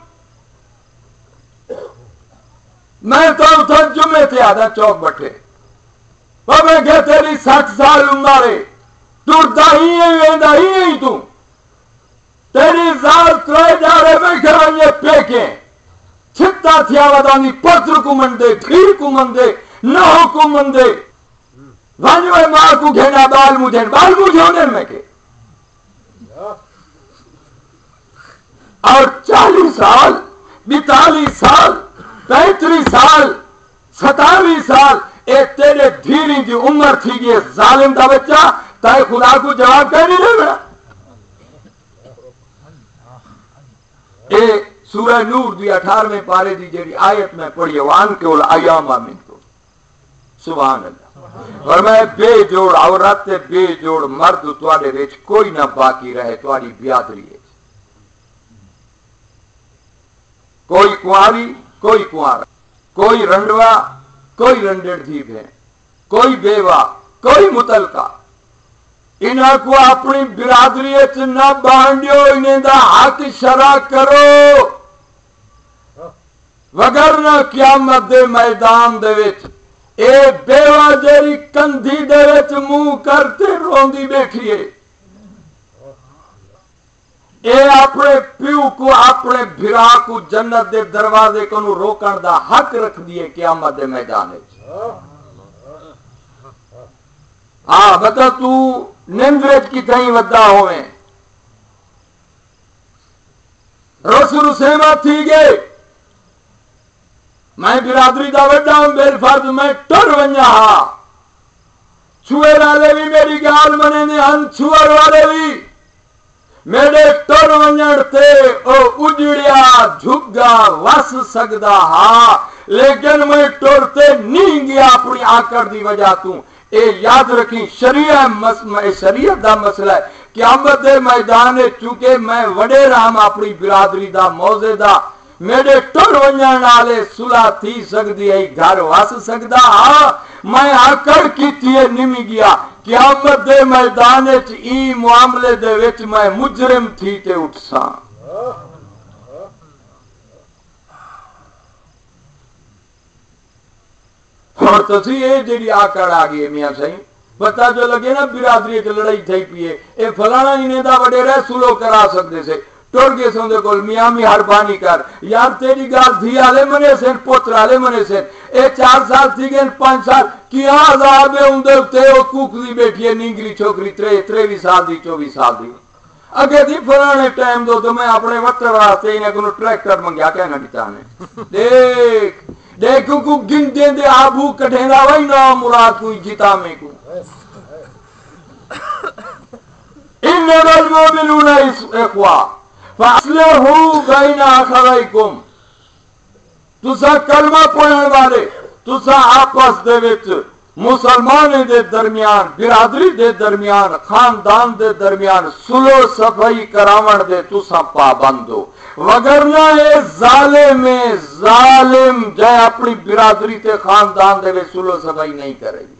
میں تو جمعے تھے آدھا چوک بٹھے وہ میں کہ تیری 60 سال عمرے ٹرتا ہی ویندا ہی تو تیری ذات ترائے جا رہے میں گھرائیے پیکیں چھتا تھیا ودانی پتر کو مندے دھیر کو مندے نہو کو مندے وانجوے ماں کو گھینا بال مجھے ہونے میں کے اور 40 سال 42 سال 35 سال 27 سال اے تیرے دھیری دی عمر تھی گئے ظالم دا بچہ تائے خدا کو جواب کہنی لے بڑا اے سورہ نور دی 18ویں پارے دی جیڑی آیت میں پڑھی وان کے اول ایام آمین کو سبحان اللہ۔ اور میں بے جوڑ عورت بے جوڑ مرد تواڈے وچ کوئی نہ باقی رہے تواڈی بیادری ہے، کوئی کنواری کوئی کنوارا، کوئی رنڈوا کوئی رنڈڑ تھی بہن، کوئی بیوہ کوئی متعلقہ، انہاں کو اپنی برادری وچ نہ بانڈیو، انہیں دا حق شرع کرو، وگرنہ قیامت دے میدان دے وچ اے بیوہ جیری کندھی دے وچ منہ کرتے روندی بیٹھی ہے، اے اپنے پیو کو اپنے بھرا کو جنت دے دروازے کو نو روکن دا حق رکھ دیے قیامت دے میدان وچ۔ بتا تو نندرج کی تھیں ودا ہوئے رسول سیما تھی گئے، میں برادری دا وڈا ہوں، بے فرض میں ٹر ونجا ہاں، چھوئے والے بھی میری گال منے نے ہن چھوڑ والے بھی میرے ٹر ونجن تے او اجڑیا جھگا وس سکدا ہاں، لیکن میں ٹر تے نہیں گیا اپنی آکڑ دی وجہ تو۔ اے یاد رکھی شریعت دا مسئلہ ہے، قیامت دے میدان چونکہ میں وڈے رام اپنی برادری دا موضع دا، میرے ٹر ونجن والے صلح تھی سکدی ہے، گھر وس سکدا ہاں، میں آکڑ کیتی ہے نمی گیا، قیامت دے میدان وچ ای معاملے دے وچ میں مجرم تھی تے اٹھ ساں۔ اور تسی یہ جڑی آکڑ آ گئی میاں صحیح پتہ جو لگے نا برادری وچ لڑائی تھئی پیے، اے فلانا انہیں دا وڈے رہ سلو کرا سکدے سے، ٹر گئے سن دے کول میاں مہربانی کر یار تیری گال دھی والے منے سن پوتر والے منے سن، اے 4 سال تھی گئے 5 سال کیا عذاب ہے اندے تے او کوکلی بیٹھی ہے نینگری چھوکری 23 سال دی 24 سال دی، اگے دی فلانے ٹائم دو تو میں اپنے وقت واسطے انہیں کو ٹریکٹر منگیا کہنا دیتا نے دیکھو کو گن دیں دے آبو کٹھیں دا وہی نا مراد کوئی جتا میں کو انما المؤمنون اخوہ فاصلحوا بین اخویکم، تسا کلمہ پڑھن والے تسا آپس دے وچ مسلمان دے درمیان، برادری دے درمیان، خاندان دے درمیان صلح و صفائی کراون دے تسا پابند ہو، وگرنہ اے ظالم جائے اپنی برادری تے خاندان دے وچ صلح و صفائی نہیں کرے گی۔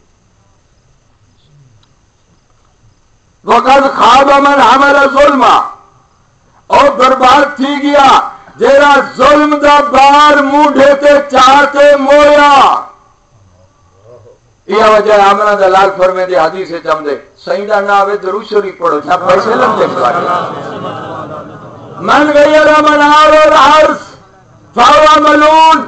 وقد خواب من حمل ظلما، اور برباد تھی گیا جیرا ظلم دا بار موڈے تے چاہتے مویا۔ یہ وجہ عامرہ دلال فرمے دے حدیث چم دے سیدہ ناوے درود شریف پڑھو چھا پیسے لگ دے من غیر منار العرض فاو ملون،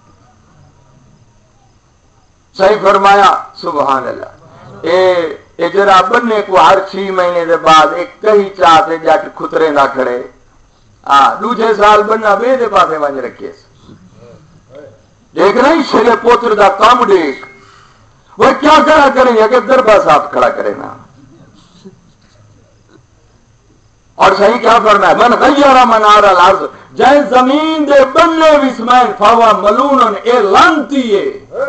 صحیح فرمایا سبحان اللہ۔ اے جرا بننے کو ہر 6 مہینے دے بعد ایک کہیں چاہتے جاٹ کھترے نہ کھڑے، دوجھے سال بننا بے دے پاسے وانج رکھے دیکھ نہیں شرے پوتر دا کام دیکھ وہ کیا کھڑا کریں گے کہ دربہ صاحب کھڑا کرے نا، اور صحیح کیا فرمایا من غیر منار الارض، جائے زمین دے بننے وسمین فاوا ملونن، اے لانتی ہے۔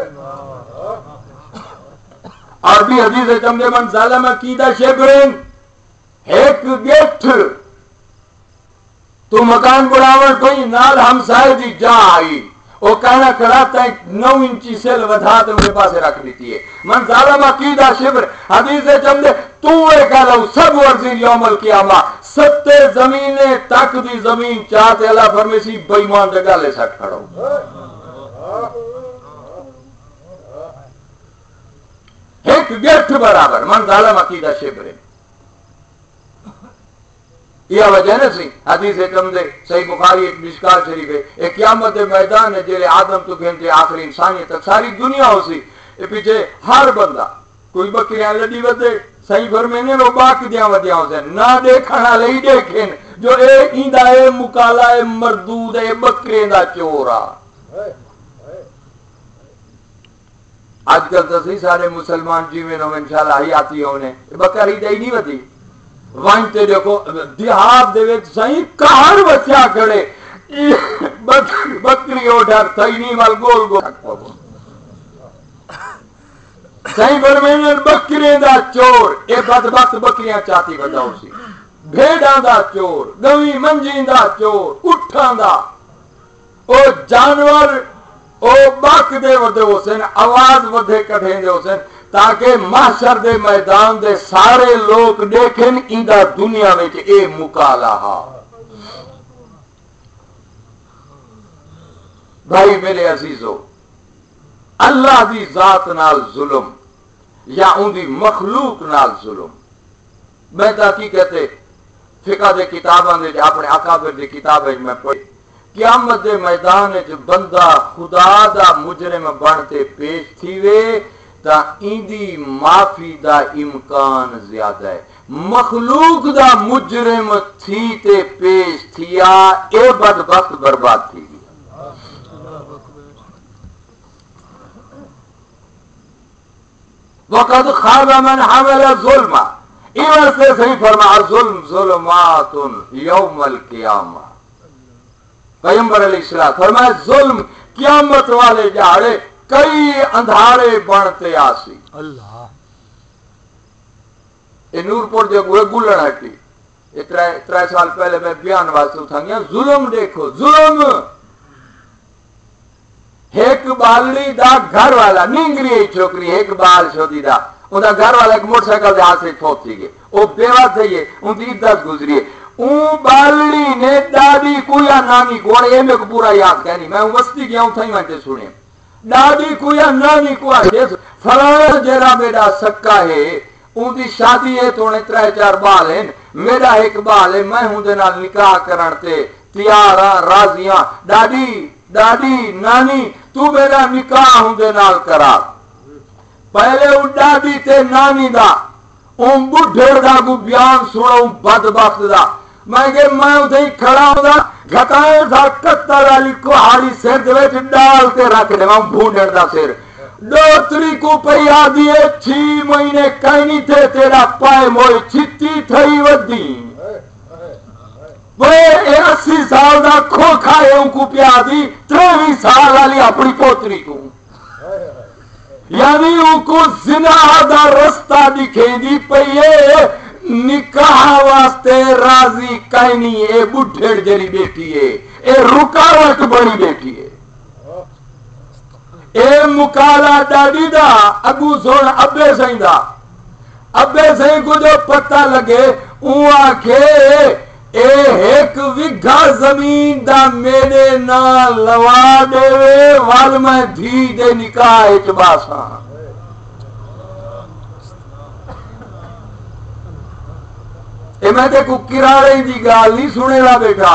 اور بھی حدیث چمدے من ظالم عقیدہ شبرین، ایک گیٹ تو مکان بڑھاون کوئی نال ہمسائے دی جا آئی، وہ کہنا کھڑاتا ہے 9 انچی سیل ودھا تے میرے پاسے رکھ لیتی ہے، من ظالم عقیدہ شبر، حدیث چمدے تو ایک لو سب ورزی یوم القیامہ، 7 زمینیں تک دی زمین چاہتے اللہ فرمیسی بیمان جگہ لے سٹ کھڑو۔ ایک گیٹ برابر من ظالم عقیدہ شبر، یہ وجہ نہ سی حدیث چمدے صحیح بخاری ایک مشکات شریف ہے، ایک قیامت میدان ہے جیلے آدم تو گھنٹے آخری انسانیت تک ساری دنیا ہو سی، یہ پیچھے ہر بندہ کوئی بکریاں لڑی ودے صحیح فرمینے رو باق دیاں ودیاں ہو سے نہ دیکھنا لئی دیکھیں جو اے ایندہ اے مکالا اے مردود اے بکرین دا چورا۔ آج کل تو سی سارے مسلمان جیویں ہوں انشاءاللہ ہی آتی ہونے بکری دائی نہیں ودی وانتے دیکھو دیہات دے وچ صحیح کہر بچہ کھڑے بکری او ڈر تھئی نہیں مال گول گول صحیح فرمائیں بکریاں دا چور اے بدبخت بکریاں چاتی کردا ہوسی بھیڑاں دا چور گویں منجیں دا چور اٹھاں دا او جانور او باک دے ودے ہوسن آواز ودے کٹھیں دے ہوسن تاکہ محشر دے میدان دے سارے لوگ دیکھیں ایندا دنیا وچ اے مکالا ہا بھائی میرے عزیزو اللہ دی ذات نال ظلم یا ان دی مخلوق نال ظلم میں تا کی کہتے فقہ دے کتاباں دے اپنے اکابر دی کتابیں میں پڑھی قیامت دے میدان وچ بندہ خدا دا مجرم بنتے پیش تھیوے تا ایندی معافی دا امکان زیادہ ہے مخلوق دا مجرم تھی تے پیش تھیا اے بدبخت برباد تھی گی وقد خاب من حمل ظلم ایمان سے صحیح فرما ظلم ظلمات یوم القیامہ پیغمبر علیہ السلام فرمایا ظلم قیامت والے جاڑے کئی اندھارے بنتے آسی اللہ یہ نورپور جو گلن ہٹی 3 سال پہلے میں بیان واسطے اٹھا گیا ظلم دیکھو ظلم ایک بالڑی دا گھر والا نینگری چھوکری ایک بال شودی دا ان دا گھر والا ایک موٹر سائیکل دے ہاتھ سے فوت تھی گئے وہ بیوہ تھے یہ ان دی عدت گزری ہے اون بالڑی نے دادی کو یا نانی کو اور یہ میں کو پورا یاد کہنی میں وسطی گیا ہوں تھا ہی مانتے سنے دادی کو یا نانی کو فلاں جیرا میرا سکا ہے ان دی شادی ہے تو انہیں 3-4 بال ہیں میرا ایک بال ہے میں ہوں دے نال نکاح کرنتے تیاراں رازیاں دادی نانی تو میرا نکاح ہوں دے نال کرا پہلے ان دادی تے نانی دا ان بڑھڑ دا کو بیان سنو بدبخت دا میں کہ میں ادھے ہی کھڑا ہوں دا گھٹائیں دا کتر علی کو ہاری سر دے ڈال کے رکھ دے میں بھونڈڑ دا سر 2 کو پہیا دیے 6 مہینے کہیں نہیں تھے تیرا پائے موئی چھتی تھئی ودی وہ 80 سال دا کھو کھائے ان کو پیا دی 23 سال والی اپنی پوتری کو یعنی ان کو زنا دا رستہ دکھیں دی پئیے نکاح واسطے راضی کہیں نہیں اے بڑھڑ جری بیٹھی ہے اے رکاوٹ بڑی بیٹھی ہے اے مکالا ڈاڈی دا اگو سن ابے سائیں دا ابے سائیں کو جو پتہ لگے اون آکھے اے ایک وگھا زمین دا میرے نا لوا دے وال میں دھی دے نکاح اچباساں اے میں تے کو کرارے دی گال نہیں سنے لا بیٹا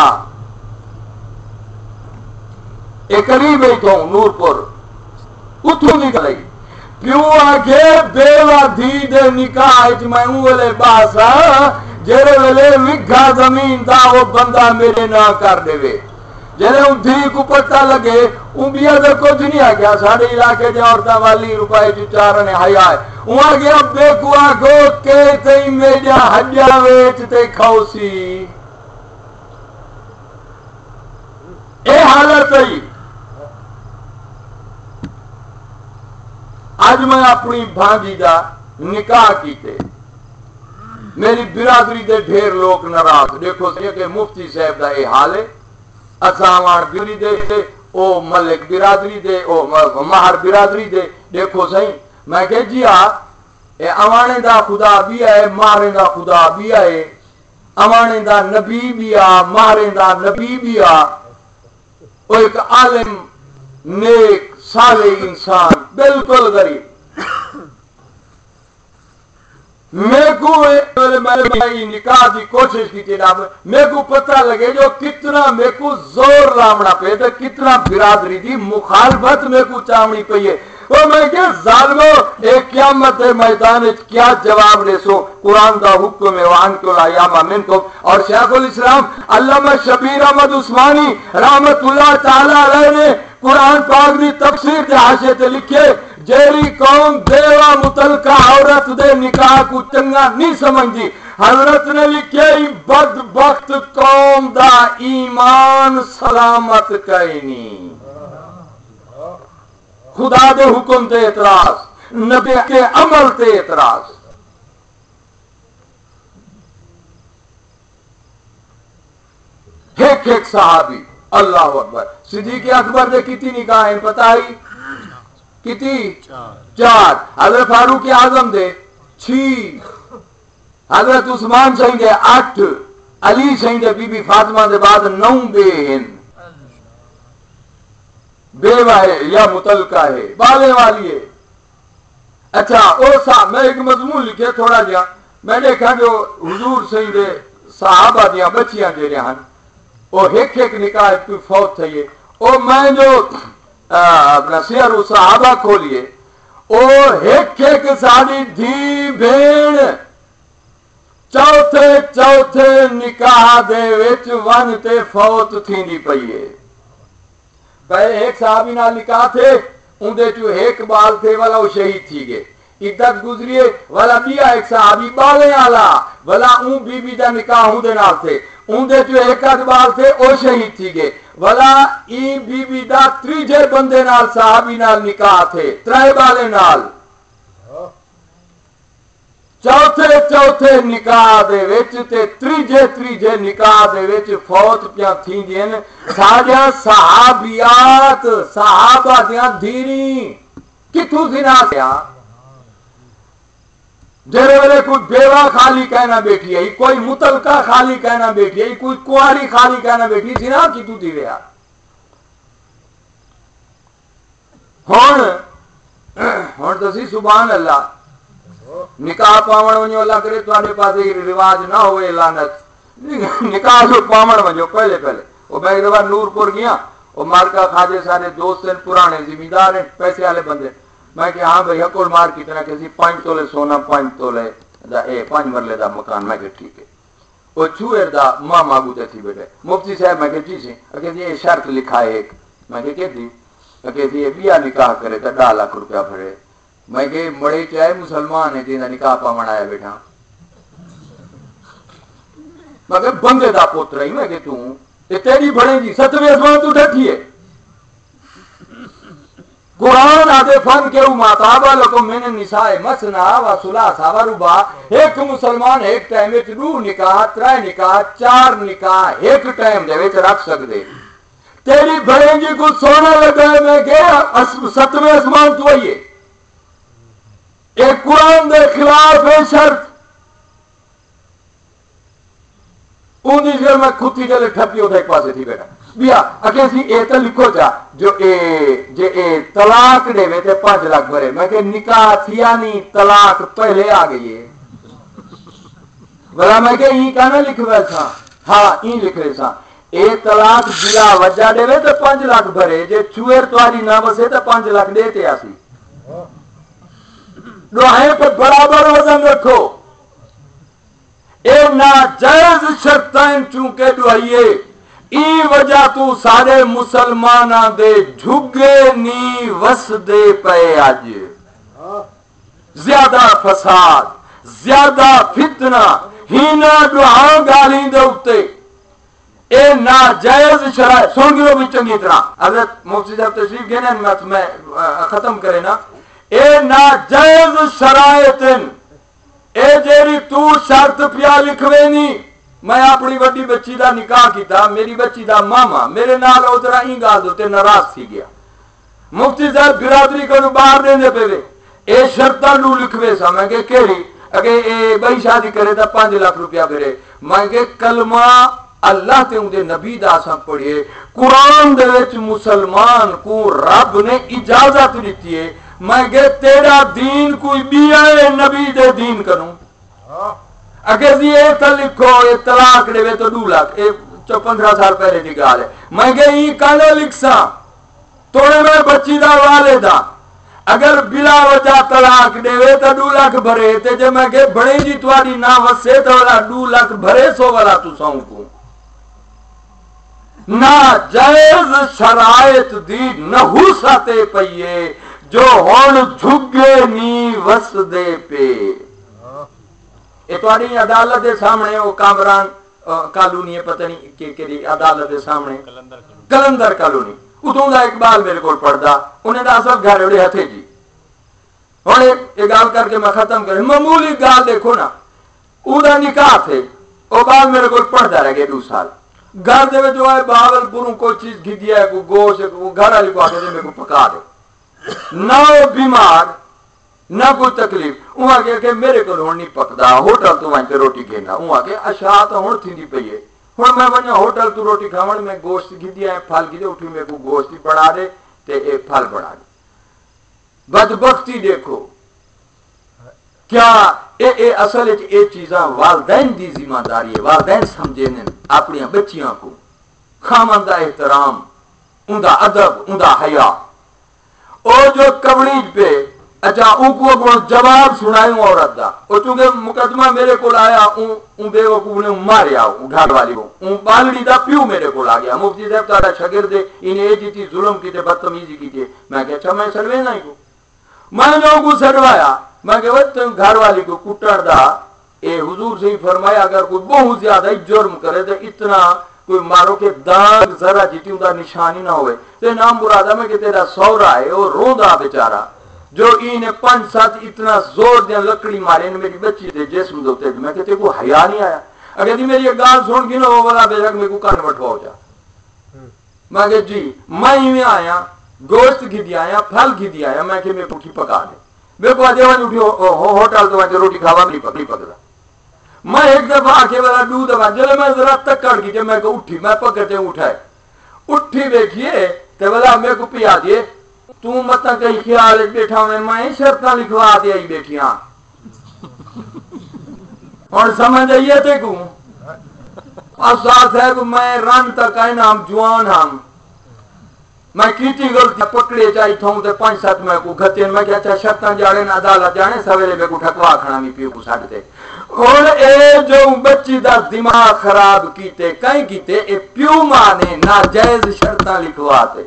اے قریب بیٹھا ہوں نورپور اتھو نکل پیو آگے بیوہ دھی دے نکاح اچمائوں والے باسا جیرے ویلے وگھا زمین دا وہ بندہ میرے نہ کر دے وے جیرے ان دھی کو پتہ لگے ان بھی ادھر کچھ نہیں آگیا ساڑھے علاقے دے عورتہ والی روپائے جو چارنے حیاء ہے ان آگیا بے کو آگو کہتے ہی میجا حجا ویچتے کھوسی اے حالت ہے آج میں اپنی بھانجی دا نکاح کیتے میری برادری دے ڈھیر لوگ ناراض دیکھو سی کہ مفتی صاحب دا اے حال ہے اساوان برادری دے او ملک برادری دے او مہر برادری دے دیکھو صحیح میں کہ جی اے اوانے دا خدا بھی ہے مہرے دا خدا بھی ہے اوانے دا نبی بھی ہے مہرے دا نبی بھی ہے او ایک عالم نیک صالح انسان بالکل غریب میں کو نکاح دی کوشش کی تھی میں کو پتہ لگے جو کتنا میں کو زور لامنا پہ تو کتنا برادری دی مخالفت میں کو چاوڑی پئی ہے وہ میں کہ ظالمو ایک قیامت میدان کیا جواب دے سو قرآن دا حکم ہے وان کو الایام منکم اور شیخ الاسلام علامہ شبیر احمد عثمانی رحمت اللہ تعالی علیہ نے قرآن پاک دی تفسیر دے حاشیے تے لکھے جیری قوم بیوہ متعلقہ عورت دے نکاح کو چنگا نہیں سمجھتی حضرت نے لکھے بدبخت قوم دا ایمان سلامت کہیں نہیں خدا دے حکم تے اعتراض نبی کے عمل تے اعتراض. ایک ایک صحابی اللہ اکبر. صدیق اکبر دے کتنی نکاح پتہ ہی کتنی 4. حضرت فاروق اعظم دے 6. حضرت عثمان سہیں دے 8. علی سہیں دے بی بی فاطمہ دے بعد 9 بہن. بیوہ ہے یا متعلقہ ہے بالے والی ہے. اچھا میں ایک مضمون لکھے تھوڑا جہا میں دیکھا جو حضور سہیں دے صحابہ دیا بچیاں دے رہے ہیں وہ ایک ایک نکاح کوئی فوت تھے. او میں جو اپنا سیر و صحابہ کھولیے او ایک ایک ساری دھی بھین چوتھے نکاح دے وچ ون تے فوت تھیندی پئی ہے. پہلے ایک صحابی نال نکاح تھے اندے چو ایک بال تھے والا وہ شہید تھی گئے. عدت گزریے والا بیا ایک صحابی بالے والا والا اون بی بی دا نکاح ہوں دے نال تھے اندے جو ایک بال تھے او شہید تھی گئے. والا ای بی بی دا 3 بندے نال صحابی نال نکاح تھے 3 بالے نال. چوتھے نکاح دے وچ تے 3 نکاح دے وچ فوت پیا تھیندیاں ساڈیاں صحابیات صحابہ دیاں دھیری کتھوں زنا کیا. جیرے ویلے کوئی بیوہ خالی کہنا بیٹھی ہے کوئی متعلقہ خالی کہنا بیٹھی ہے کوئی کواری خالی کہنا بیٹھی زنا کتھوں تھی ویا. ہن تسی سبحان اللہ نکاح پاون ونجو اللہ کرے تواڈے پاسے رواج نہ ہوئے لعنت نکاح جو پاون ونجو پہلے وہ میں ایک دفعہ نورپور گیا وہ مارکا خواجے سارے دوست ہیں پرانے زمیندار ہیں پیسے والے بندے. میں کہ ہاں بھائی حکول مار کتنا کسی 5 تولے سونا 5 تولے دا 5 مرلے دا مکان. میں کہ ٹھیک ہے. وہ چھوئر دا ماں ماگو تے تھی بیٹھے مفتی صاحب میں کہ جی سی کہ یہ شرط لکھا ہے ایک. میں کہ دی کہ یہ بیا نکاح کرے تو 2 لاکھ روپیہ بھرے. میں کہ مڑے چاہے مسلمان ہے جنہاں نکاح پاون آیا بیٹھا. میں کہ بندے دا پوتر ہی میں کہ یہ تیری بڑے جی 7ویں آسمان تو ڈٹھی ہے. قرآن آدھے فن کے ماتابا لکم من النساء مثنی و ثلاث و رباع. ایک مسلمان ایک ٹائم وچ 2 نکاح 3 نکاح 4 نکاح ایک ٹائم دے وچ رکھ سکدے. تیری بڑے جی کو سونا لگا میں کہ 7ویں آسمان تو آئیے. ایک قرآن دے خلاف ہے شرط. اندی جگہ میں کھتی جلے ٹھپی ہوتا ایک پاسے تھی بیٹا بیا اکے سی اے تا لکھو چا جو اے طلاق دے وے تے 5 لاکھ بھرے. میں کہ نکاح تھیا نہیں طلاق پہلے آ گئی ہے. بلا میں کہ این کانا لکھ رہا تھا ہاں این لکھ رہے تھا اے طلاق بلا وجہ دے وے تے 5 لاکھ بھرے. جے چوئر تواری نہ بسے تے 5 لاکھ دیتے آسی. دعائیں پر برابر وزن رکھو. اے ناجائز شرطیں چونکہ دعائیے ای وجہ تو سارے مسلمانہ دے جھگے نی وس دے پے آج. زیادہ فساد زیادہ فتنہ ہینا دعا گالیں دے اتے اے ناجائز شرائط سن گئے بھی چنگی طرح. حضرت مفتی صاحب تشریف گئے نا میں ختم کرے نا. اے ناجائز شرائط اے جیری تو شرط پیا لکھوے نہیں. میں اپنی وڈی بچی دا نکاح کیتا میری بچی دا ماما میرے نال ادھر این گال دوتے ناراض تھی گیا. مفتی صاحب برادری کو باہر دینے پہ اے شرطاں نو لکھوے سا. میں کہ کیڑی اگے اے بھائی شادی کرے تا 5 لاکھ روپیہ بھرے. میں کہ کلمہ اللہ تے اون دے نبی دا اساں پڑھیے. قرآن دے وچ مسلمان کو رب نے اجازت دیتی ہے. میں کہ تیرا دین کوئی بیا ہے نبی دے دین کروں. اگر یہ تا لکھو یہ طلاق دے تو 2 لاکھ 15 سال پہلے دی گال ہے. میں کہ یہ کانا لکھسا توڑے میں بچی دا والدہ اگر بلا وجہ طلاق دے تو 2 لاکھ بھرے تے جے میں کہ بڑے جی تواری نہ وسے تو والا 2 لاکھ بھرے سو والا تو ساؤں کو. ناجائز شرائط دی نحوستے پئیے جو ہون جھگے نی وس دے پہ. اتواری عدالت دے سامنے وہ کامران کالونی ہے پتہ نہیں کہ عدالت دے سامنے کلندر کالونی اتوں دا اقبال میرے کو پڑھدا انہیں دا اصل گھر وڑے ہتھے جی ہوں یہ گل کر کے میں ختم کر معمولی گل دیکھو نا وہ نکاح تھے وہ بعد میرے کو پڑھتا رہ گیا 2 سال گھر دے جو ہے باولپوروں کوئی چیز گھی ہے کوئی گوشت گھر والی کو آتے میرے کو پکا دے نہ وہ بیمار نہ کوئی تکلیف وہ آگے کہ میرے کو ہوں نہیں پکتا ہوٹل تو وہیں روٹی کھینا وہ آگے اشا تو ہوں تھی پی ہے ہوں میں ونیا ہوٹل تو روٹی کھاون میں گوشت گھی ہے پھل گھی اٹھی میرے کو گوشت ہی بنا دے تے ایک پھل بنا دے بدبختی دیکھو کیا اے اصل یہ چیزاں والدین دی ذمہ داری ہے والدین سمجھے اپنی بچیاں کو خامن دا احترام ان دا ادب ان دا حیا او جو کبڑی پہ اچھا ان کو جواب سنائیں عورت دا او چونکہ مقدمہ میرے کو آیا ان بے وقوف نے ماریا گھر والی کو ان بالڑی دا پیو میرے کو آ گیا مفتی صاحب تارا شاگرد انہیں جیتی ظلم کی تے بدتمیزی کی تے میں کہ اچھا میں سڑوے نہیں کو میں نے کو سڑوایا میں کہ تم گھر والی کو کٹڑ دا اے حضور سے ہی فرمایا اگر کوئی بہت زیادہ جرم کرے تو اتنا کوئی مارو کہ داغ ذرا جیتی ان کا نشانی نہ ہوئے تو نام مرادہ میں کہ تیرا سورا ہے وہ روندا بیچارہ جو انہیں 5-7 اتنا زور دیا لکڑی مارے میری بچی تھے جسم دوتے میں کہتے کو حیا نہیں آیا اگر دی میری ایک گال سن گی نا وہ والا بے شک میرے کو کان بٹھواؤ جا میں کہ جی میں ہی میں آیا گوشت گھی آیا پھل گھی آیا میں کہ میرے کو کی پکا دے میرے کو آجے وہاں اٹھی ہوٹل تو وہاں روٹی کھاوا نہیں پکڑا میں ایک دفعہ آکے والا 2 دفعہ جلے میں ذرا تکڑ گئی میں کو اٹھی میں پکڑتے اٹھائے اٹھی بیٹھیے تو والا میرے کو پیا دیے تو مطا کہیں خیال بیٹھا میں شرطاں لکھوا دیا ہی بیٹھیاں اور سمجھ آئیے تھے کو استاد صاحب میں رن تک آئے نا ہم جوان ہم میں کیتی غلطی پکڑے چاہی تھا ہوں تے 5-7 میں کو گھتے میں کیا اچھا شرطاں جاڑے نا عدالت جانے سویرے میں کو ٹھکوا کھڑا بھی پیو کو ساڑھتے اور اے جو بچی دا دماغ خراب کیتے کہیں کیتے اے پیو مانے ناجائز شرطاں لکھواتے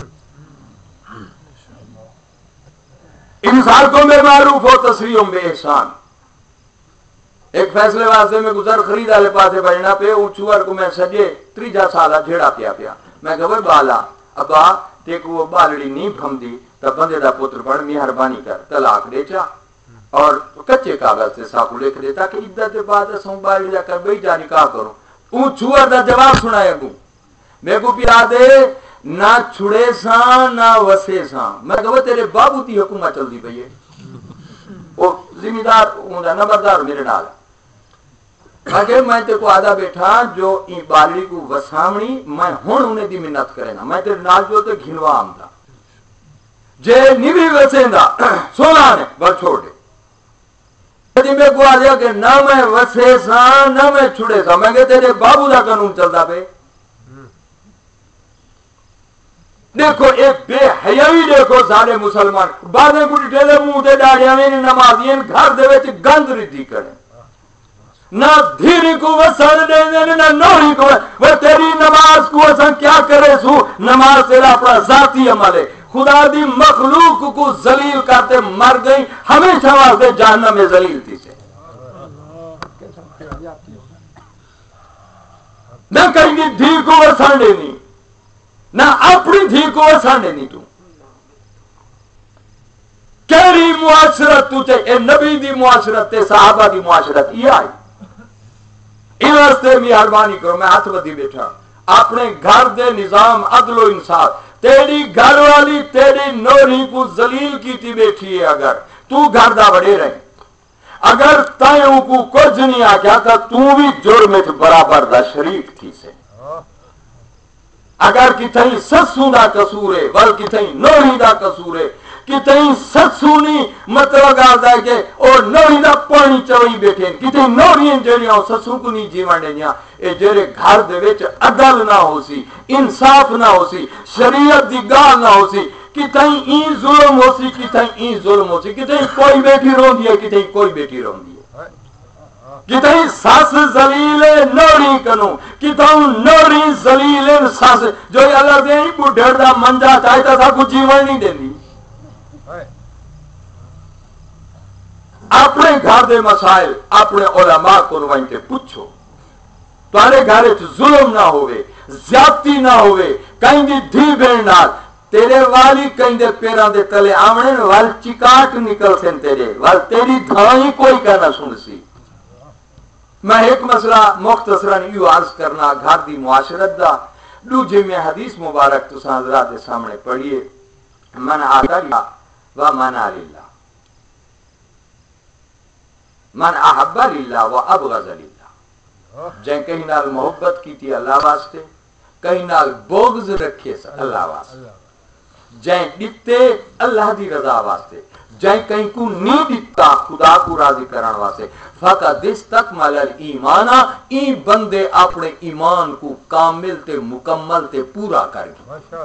انسان کو میں معروف ہو تصریحوں بے احسان ایک فیصلے واسطے میں گزر خرید آلے پاسے بجنا پہ چوار کو میں سجے 3 سالہ جھیڑا پیا میں خبر بالا ابا دیکھو وہ بالڑی نہیں بھم دی تب بندے دا پتر پڑھ مہربانی کر طلاق دے چا اور کچے کاغذ سے ساکو لکھ دے تاکہ عدت کے بعد اسوں بالڑی جا کر بھئی جا نکاح کرو اون چوار دا جواب سنایا گوں میں کو پیا دے نہ چھڑے ساں نہ وسے ساں میں کہو تیرے بابو دی حکومت چل دی پئی ہے وہ ذمہ دار ہوندا نمبردار میرے نال اگر میں تے کو آدھا بیٹھا جو این بالی کو وسامنی میں ہون انہیں دی منت کرے نا میں تیرے نال جو تے گھنوا آمدہ جے نیوی وسیندہ سونا نے بر چھوڑ دے دی میں کو آدھا کہ نہ میں وسے ساں نہ میں چھڑے ساں میں کہ تیرے بابو دا قانون چلتا پہ دیکھو ایک بے حیائی دیکھو سارے مسلمان بعدیں کو ڈیلے منہ تے ڈاڑیاں میں نمازیاں گھر دے وچ گند ردی کریں نہ دھیری کو وسڑ دے دے نہ نوری کو وہ تیری نماز کو اساں کیا کرے سو نماز تیرا اپنا ذاتی عمل ہے خدا دی مخلوق کو ذلیل کرتے مر گئی ہمیشہ واسطے جہنم میں ذلیل تھی سے نہ کہیں گی دھی کو وسڑ دینی نہ اپنی دھی کو وسان دینی تو کیری معاشرت تو تے اے نبی دی معاشرت تے صحابہ دی معاشرت یہ آئی ان واسطے مہربانی کرو میں ہاتھ بدی بیٹھا اپنے گھر دے نظام عدل و انصاف تیری گھر والی تیری نوری کو ذلیل کیتی بیٹھی ہے اگر تو گھر دا بڑے رہے اگر تائیوں کو کچھ نہیں آ گیا تھا تو بھی جرم برابر دا شریک تھی سے اگر کتہیں سسوں دا قصور ہے بلکہ کتہیں نوری دا قصور ہے کتہیں سسوں نہیں مطلب آتا ہے کہ اور نوری دا پانی چوئی بیٹھے کتہیں نوری جڑیاں سسوں کو نہیں جیوان دینیاں اے جڑے گھر دے وچ عدل نہ ہو سی انصاف نہ ہو سی شریعت دی گال نہ ہو سی کتہیں این ظلم ہو سی کتہیں این ظلم ہو سی کتہیں کوئی بیٹی رون دیا کتہیں کوئی بیٹی رون دیا کتہیں ساس زلیل نوری کنو کتوں نوری زلیل ساس جو اللہ دے ہی بڑھڑ دا منجا چاہتا تھا کچھ جیون نہیں دینی اپنے گھر دے مسائل اپنے علماء کو روائیں پوچھو تارے گھر ظلم نہ ہوئے زیادتی نہ ہوئے کہیں دی دھی بہن نال تیرے والی کہیں دے پیران دے تلے آمنے وال چکاٹ نکل سن تیرے وال تیری دھائیں کوئی کہنا سن سی. میں ایک مسئلہ مختصراً یوں عرض کرنا گھر دی معاشرت دا. دوجے میں حدیث مبارک تو حضرات کے سامنے پڑھیے. من عادى لله ومن لله من احب لله وابغض لله. جن کہیں نال محبت کی تھی اللہ واسطے, کہیں نال بغض رکھے اللہ واسطے, جن دیتے اللہ دی رضا واسطے, جن کہیں کو نہیں دیتا خدا کو راضی کرن واسطے. فقط استکمل الایمان, این بندے اپنے ایمان کو کامل تے مکمل تے پورا کر گئے.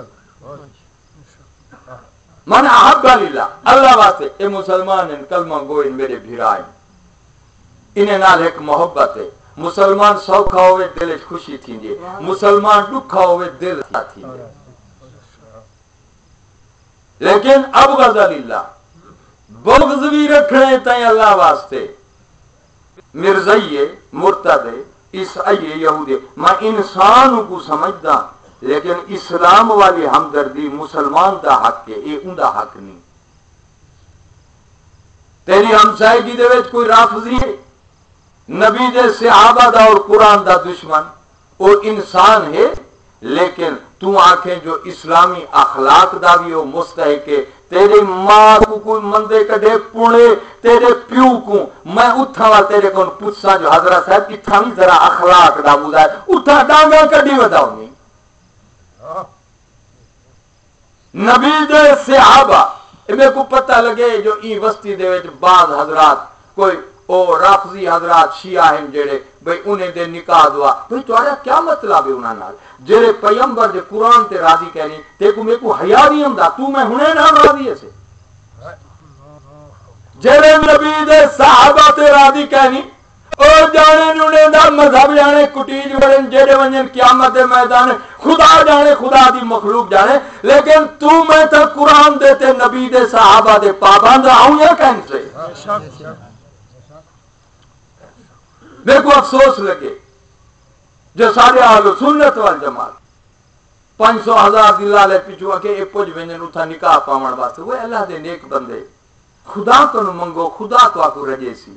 من احب للہ, اللہ واسطے. اے مسلمان ان کلمہ گوئن میرے بھرائیں, انہیں نال ایک محبت ہے. مسلمان سوکھا ہوئے دل خوشی تھی جے, مسلمان دکھا ہوئے دل تھی جے. لیکن ابغض للہ, بغض بھی رکھنے تائیں اللہ واسطے. مرزائیے, مرتدے, عیسائی, یہودی, میں انسان کو سمجھدا, لیکن اسلام والی ہمدردی مسلمان دا حق ہے, یہ ان دا حق نہیں. تیری ہمسائیگی دے وچ کوئی رافضی ہے, نبی دے صحابہ دا اور قرآن دا دشمن, وہ انسان ہے. لیکن تو آنکھیں جو اسلامی اخلاق دا بھی ہو مستحق ہے. تیری ماں کو کوئی مندے کڈے پونے, تیرے پیو کو میں اتھا تیرے کو پوچھا جو حضرت صاحب اتھا بھی ذرا اخلاق دا بودا ہے, اتھا ڈانگا کڈی وداؤ نہیں. نبی دے صحابہ میں کو پتہ لگے جو ای وسطی دے وچ بعض حضرات کوئی او رافضی حضرات شیعہ ہیں جڑے بھئی انہیں دے نکاح دعا, بھئی تمہارا کیا مطلب ہے انہاں نال جڑے پیغمبر دے قرآن تے راضی کہنی تے کو میں کو حیا نہیں ہوندا, تو میں ہنے نہ راضی ہے سے. جڑے نبی دے صحابہ تے راضی کہنی او جانے نونے دا مذہب جانے کٹیج ورن جڑے ونجن قیامت دے میدان, خدا جانے خدا دی مخلوق جانے, لیکن تو میں تا قرآن دے تے نبی دے صحابہ دے پابند آؤں یا کہیں سے. میرے کو افسوس لگے جو سارے اہل سنت والجماعت 500,000 دلالے پیچھو کے اے پوج ونجن اتھا نکاح پاون واسطے, وہ اللہ دے نیک بندے خدا کو منگو, خدا تو آکو رجے سی.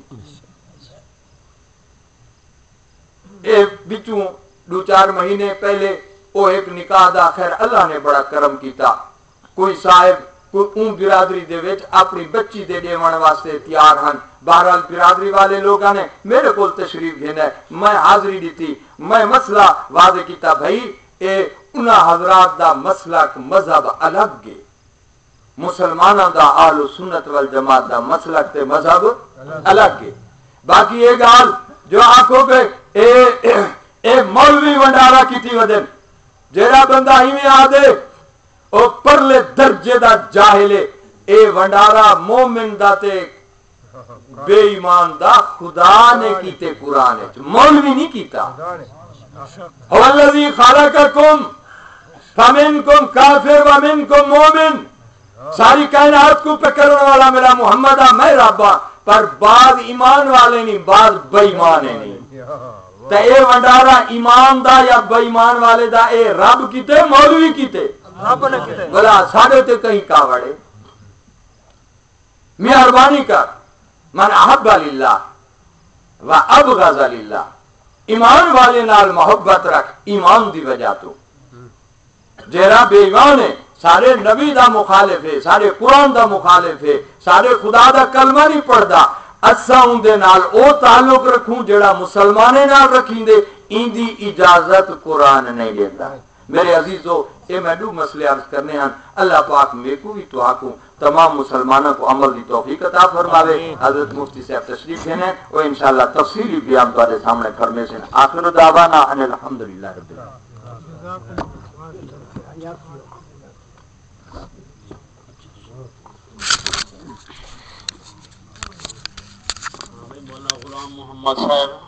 اے بچوں 2-4 مہینے پہلے وہ ایک نکاح دا خیر اللہ نے بڑا کرم کیتا. کوئی صاحب کوئی اون برادری دے وچ اپنی بچی دے دیون واسطے تیار ہن. بہرحال برادری والے لوگاں نے میرے کول تشریف گھنا, میں حاضری دیتی, میں مسئلہ واضح کیتا, بھائی اے انہاں حضرات دا مسلک مذہب الگ ہے, مسلماناں دا اہل سنت والجماعت دا مسلک تے مذہب الگ ہے. باقی یہ گال جو آنکھوں پہ اے مولوی ونڈارا کی تھی ودن, جیڑا بندہ ہی میں آدھے او پرلے درجے دا جاہلے, اے ونڈارا مومن دا تے بے ایمان دا خدا نے کیتے قرآن ہے, مولوی نہیں کیتا. والذی خلقکم فمنکم کافر ومنکم مومن, ساری کائنات کو پکڑنے والا میرا محمد ہے, میں ربا, پر بعض ایمان والے نہیں, بعض بے ایمان نہیں. تے اے ونڈارا ایمان دا یا بے ایمان والے دا اے رب کیتے مولوی کیتے بلا ساڑھے تے کہیں کاوڑے. مہربانی کر, من احب للہ و ابغض للہ, ایمان والے نال محبت رکھ ایمان دی وجہ تو. جیرا بے ایمان ہے سارے نبی دا مخالف ہے, سارے قرآن دا مخالف ہے, سارے خدا دا کلمہ نہیں پڑھدا. اسا ان دے نال او تعلق رکھوں جڑا مسلمانے نال رکھیں دے, ان دی اجازت قرآن نہیں دیتا. میرے عزیزو اے میں دو مسئلے عرض کرنے ہیں. اللہ پاک میں کو بھی تو آکوں تمام مسلمانوں کو عمل دی توفیق عطا فرماوے. حضرت مفتی صاحب تشریف ہیں اور انشاءاللہ تفصیلی بیان تمہارے سامنے فرمے سے. آخر دعوانا ان الحمدللہ رب العالمین. مولانا غلام محمد صاحب